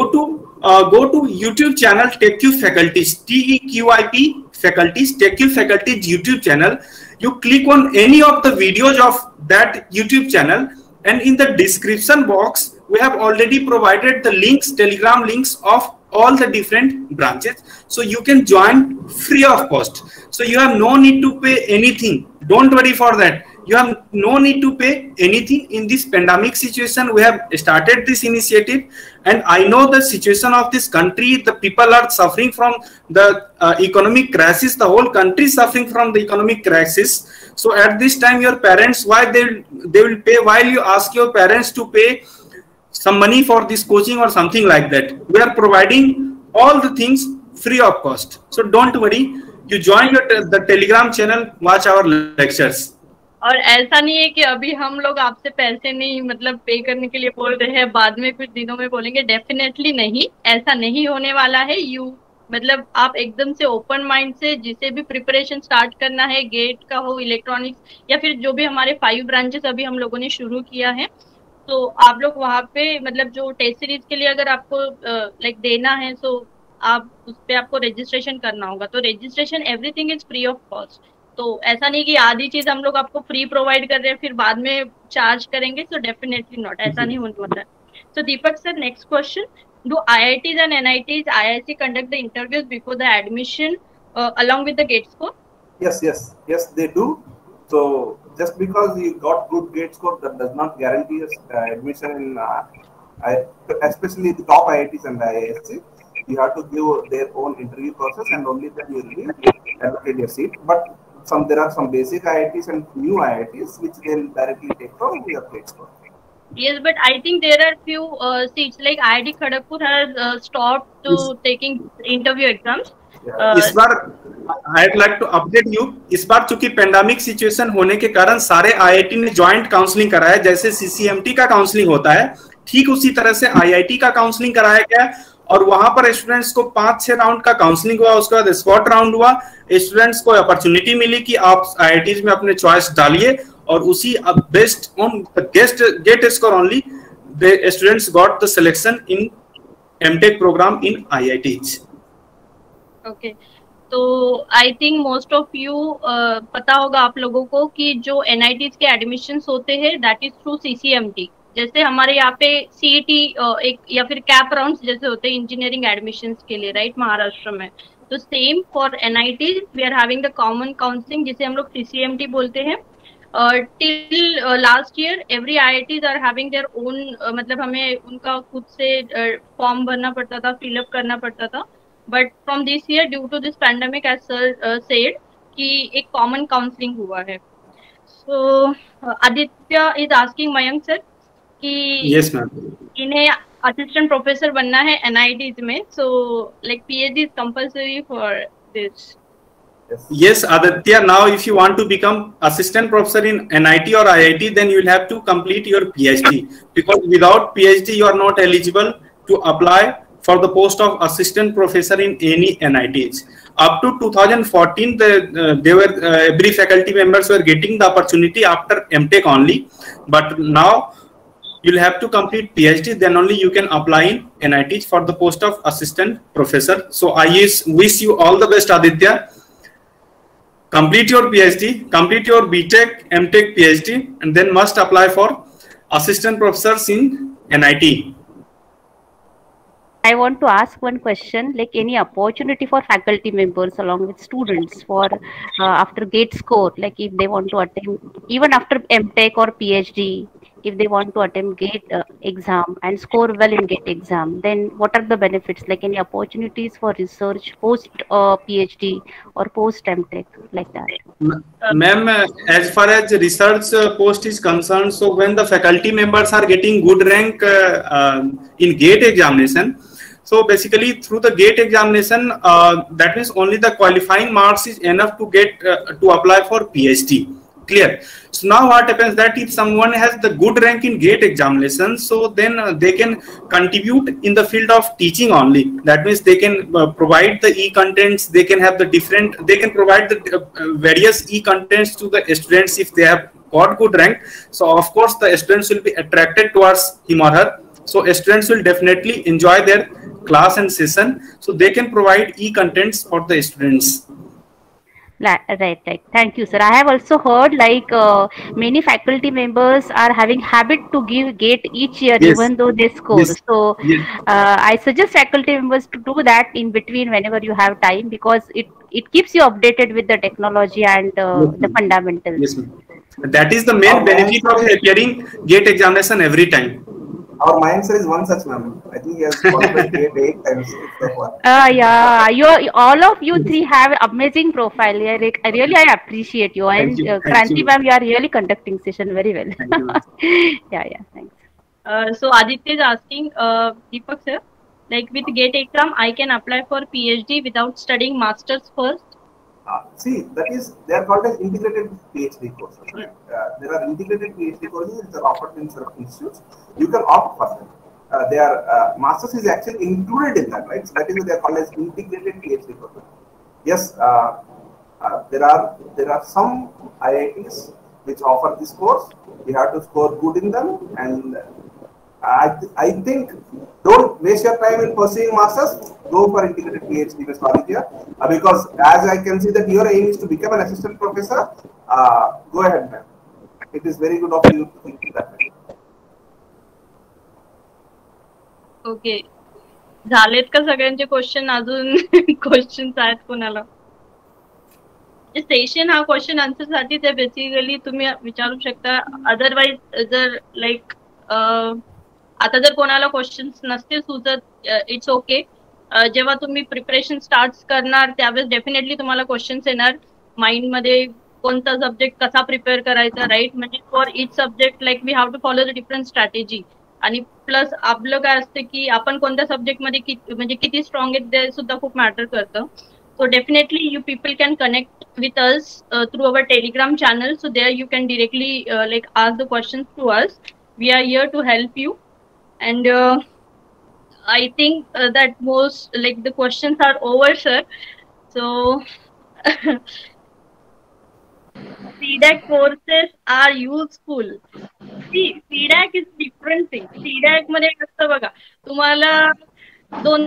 to YouTube channel TechQ Faculties, TEQIP Faculties, TechQ Faculties YouTube channel. You click on any of the videos of that YouTube channel. And in the description box, we have already provided the links, Telegram links of all the different branches. So you can join free of cost. So you have no need to pay anything. Don't worry for that. You have no need to pay anything in this pandemic situation. We have started this initiative, and I know the situation of this country. The people are suffering from the economic crisis. The whole country is suffering from the economic crisis. So at this time, your parents, why they will pay? While you ask your parents to pay some money for this coaching or something like that, we are providing all the things free of cost. So don't worry. You join the Telegram channel, watch our lectures. और ऐसा नहीं है कि अभी हम लोग आपसे पैसे नहीं मतलब पे करने के लिए बोल रहे हैं, बाद में कुछ दिनों में बोलेंगे. डेफिनेटली नहीं, ऐसा नहीं होने वाला है. मतलब आप एकदम से ओपन माइंड से जिसे भी प्रिपरेशन स्टार्ट करना है, गेट का हो, इलेक्ट्रॉनिक्स या फिर जो भी हमारे 5 ब्रांचेस अभी हम लोगों ने शुरू किया है, तो आप लोग वहाँ पे मतलब जो टेस्ट सीरीज के लिए अगर आपको लाइक देना है, तो आप उस पर आपको रजिस्ट्रेशन करना होगा. तो registration everything is free of cost. तो ऐसा नहीं कि आधी चीज हम लोग आपको फ्री प्रोवाइड कर रहे हैं फिर बाद में चार्ज करेंगे. सो डेफिनेटली नॉट, ऐसा नहीं होने वाला है. So Deepak sir, next question. Do IITs and NITs, IIC conduct the interviews before the admission along with the GATE score? Yes, they do. So just because you got good GATE score, that does not guarantee us admission in, especially the top IITs and IISc. You have to give their own interview process, and only then you will be allocated your seat. But there are some basic IITs and new IITs which they'll directly take from your GATE score. Yes, but I think there are few seats like IIT Kharagpur has stopped to taking interview exams. इस बार I'd like to update you. इस बार चूंकि pandemic situation होने के कारण सारे IIT ने joint counselling कराया. जैसे CCMT का काउंसलिंग होता है, ठीक उसी तरह से IIT का काउंसलिंग कराया गया. और वहां पर स्टूडेंट्स को 5-6 राउंड का काउंसलिंग हुआ. उसके बाद स्पॉट राउंड हुआ. स्टूडेंट्स को अपॉर्चुनिटी मिली कि आप IITs में अपने चॉइस डालिए, और उसी based on GATE score only the students got the selection in MTech programme in IITs. Okay, तो I think most of you पता होगा आप लोगों को कि जो NITs के एडमिशंस होते हैं दैट इज थ्रू CCMT. जैसे हमारे यहाँ पे CET एक या फिर कैप राउंड्स जैसे होते हैं इंजीनियरिंग एडमिशंस के लिए, राइट, महाराष्ट्र में. तो same for NITs we are having the common counselling जिसे हम लोग CCMT बोलते हैं. Till last year every IITs are having their own मतलब हमें उनका खुद से फॉर्म भरना पड़ता था, फिलअप करना पड़ता था. But from this year due to this pandemic as sir said कि एक कॉमन काउंसलिंग हुआ है. So Aditya is asking Mayank sir कि yes, ma'am. इन्हें असिस्टेंट प्रोफेसर बनना है NITs में, so like PhD is compulsory for this. Yes, Aditya, now if you want to become assistant professor in NIT or IIT, then you will have to complete your PhD, because without PhD you are not eligible to apply for the post of assistant professor in any NITs. Up to 2014, every faculty members were getting the opportunity after MTech only, but now you'll have to complete PhD, then only you can apply in NITs for the post of assistant professor. So I wish you all the best, Aditya. Complete your PhD, complete your BTech, MTech, PhD, and then must apply for assistant professors in NIT. I want to ask one question, like any opportunity for faculty members along with students for after GATE score, like if they want to attempt, even after MTech or PhD, if they want to attempt GATE exam and score well in GATE exam, then what are the benefits, like any opportunities for research post PhD or post MTech, like that? Ma'am, as far as research post is concerned, so when the faculty members are getting good rank in GATE examination, so basically through the GATE examination, that means only the qualifying marks is enough to get to apply for PhD. Clear. So now what happens that if someone has the good rank in GATE examination, so then they can contribute in the field of teaching only. That means they can provide the e-contents, they can have the different, they can provide the various e-contents to the students if they have got good rank. So of course the students will be attracted towards him or her. So students will definitely enjoy their class and session. So they can provide e-contents for the students. Right. Thank you, sir. I have also heard like many faculty members are having habit to give GATE each year, yes, even though they score. Yes. So yes. I suggest faculty members to do that in between whenever you have time, because it keeps you updated with the technology and the fundamentals. Yes, that is the main benefit of appearing GATE examination every time. Our mindset is one such, ma'am. I think he has qualified GATE 8 times. Yeah, all of you three have amazing profile. I appreciate you. And Kranti ma'am, you are really conducting session very well. yeah, thanks. So Aditya is asking, Deepak sir, like with GATE exam, I can apply for PhD without studying masters first? See, that is, they are called as integrated PhD courses. Right? There are integrated PhD courses which are offered in certain institutes. You can opt for them. Their masters is actually included in that, right? So that is why they are called as integrated PhD courses. Yes, there are some IITs which offer this course. You have to score good in them, and I think don't waste your time in pursuing masters. Go for integrated PhD, Mr. Aditya, because as I can see that your aim is to become an assistant professor. Go ahead, ma'am. It is very good of you to think that way. Okay. झालेत का सगळ्यांचे question? अजून questions आहेत कोणाला? Session हा question answer साठीच आहे. Basically तुम्ही विचारू शकता. अदरवाइज जर लाईक आता जर कोणाला क्वेश्चन्स नसतील सुचत, इट्स ओके. जेव्हा तुम्ही प्रिपरेशन स्टार्ट करणार त्यावेळेस डेफिनेटली तुम्हाला क्वेश्चन्स येणार माइंड मध्ये, कोणता सब्जेक्ट कसा प्रिपेअर करायचा, राईट? म्हणजे for each subject like we have to follow the different strategy. आणि प्लस आपलं काय असतं की आपण कोणत्या सब्जेक्टमध्ये म्हणजे किती स्ट्रॉंग आहेत ते सुद्धा खूप मॅटर करतं. So definitely you people can connect with us through our Telegram channel. So there you can directly like ask the questions to us. We are here to help you. And I think that most like the questions are over, sir. So CDAC courses are useful. See, CDAC is different thing. CDAC मध्ये कसं बघा, तुम्हाला दोन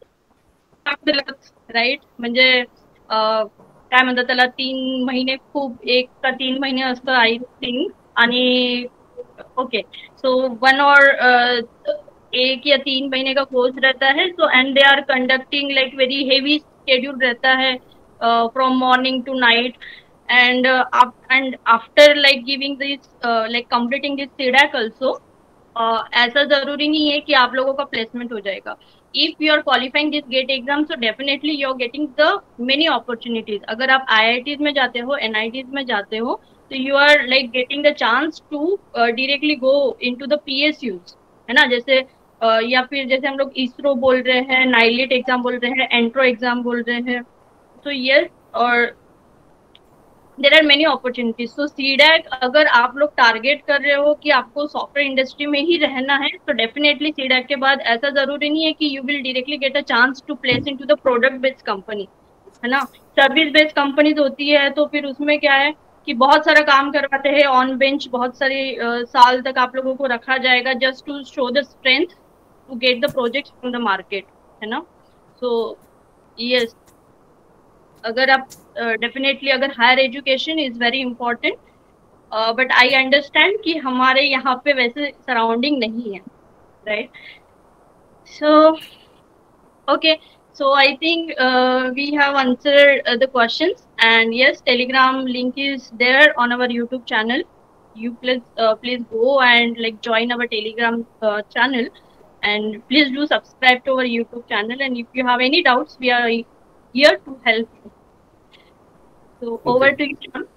right, म्हणजे काय म्हणतात त्याला, 3 महिने खूप 1 का 3 महिने असतं आय थिंक. आणि ओके, सो 1 और 1 या 3 महीने का कोर्स रहता है. So and they are conducting like very heavy schedule रहता है from morning to night. And after like giving this like completing this CDAC also, ऐसा जरूरी नहीं है कि आप लोगों का प्लेसमेंट हो जाएगा. If you are qualifying this GATE exam, so definitely you are getting the many opportunities. अगर आप IITs में जाते हो, NITs में जाते हो, तो you are like getting the chance to directly go into the PSUs, है ना? जैसे या फिर जैसे हम लोग ISRO बोल रहे हैं, NILET एग्जाम बोल रहे हैं, एंट्रो एग्जाम बोल रहे हैं. तो yes, और there are many opportunities. So CDAC अगर आप लोग टारगेट कर रहे हो कि आपको सॉफ्टवेयर इंडस्ट्री में ही रहना है, तो डेफिनेटली सीडैक के बाद ऐसा जरूरी नहीं है कि you will directly get a chance to place into the product based company, है ना। सर्विस बेस्ड कंपनीज होती है तो फिर उसमें क्या है कि बहुत सारा काम करवाते हैं ऑन बेंच, बहुत सारे साल तक आप लोगों को रखा जाएगा just to show the strength to get the project from the market, है ना। सो यस, अगर आप डेफिनेटली अगर higher education is very important, but I understand कि हमारे यहाँ पे वैसे सराउंडिंग नहीं है, right. So okay, so I think we have answered the questions, and yes, Telegram link is there on our YouTube channel. You please go and like join our Telegram channel, and please do subscribe to our YouTube channel, and if you have any doubts, we are here to help you. So over to you, John.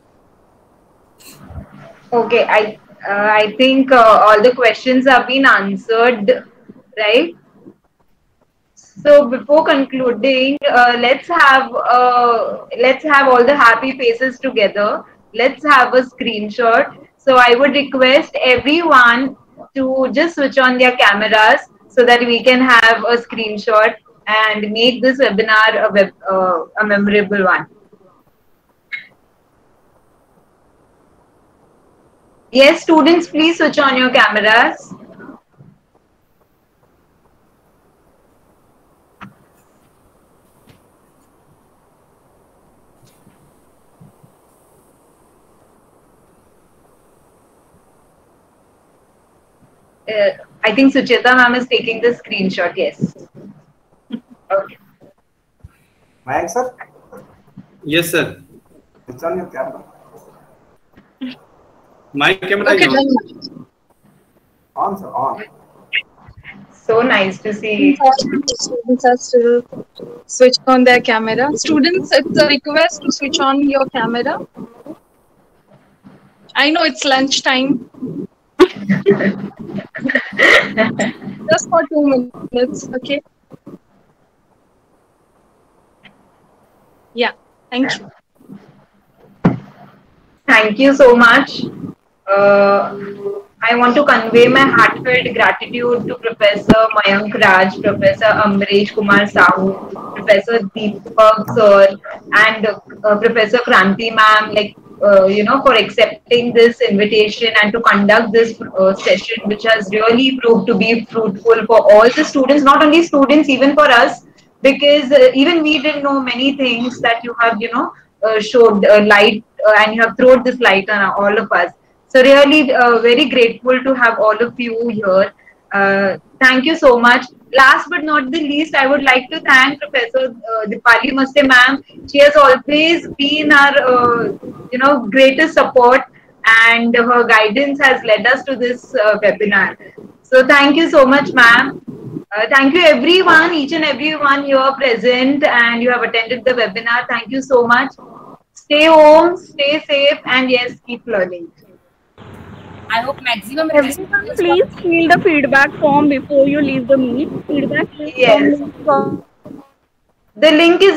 Okay, I think all the questions have been answered, right? So before concluding, let's have all the happy faces together. Let's have a screenshot. So I would request everyone to just switch on their cameras so that we can have a screenshot and make this webinar a memorable one. Yes, students, please switch on your cameras. I think Sucheta ma'am is taking the screenshot. Yes. Okay. Mayank sir? Yes, sir. It's on your camera. My camera Okay, is on. On, sir, on. So nice to see. Students are still switching on their camera. Students, it's a request to switch on your camera. I know it's lunchtime. Just for 2 minutes, okay? Yeah, thank you. Thank you so much. I want to convey my heartfelt gratitude to Professor Mayank Raj, Professor Amresh Kumar Sahu, Professor Deepak sir, and Professor Kranti ma'am, like for accepting this invitation and to conduct this session, which has really proved to be fruitful for all the students, not only students, even for us, because even we didn't know many things that you have, showed light and you have thrown this light on all of us. So really very grateful to have all of you here. Thank you so much. Last but not the least, I would like to thank Professor Dipali Maste ma'am. She has always been our greatest support, and her guidance has led us to this webinar. So thank you so much, ma'am. Thank you everyone, each and everyone here present, and you have attended the webinar. Thank you so much. Stay home, stay safe, and yes, keep learning. I hope maximum. Everyone, please fill the feedback form before you leave the meet. Feedback Yes. form. The link is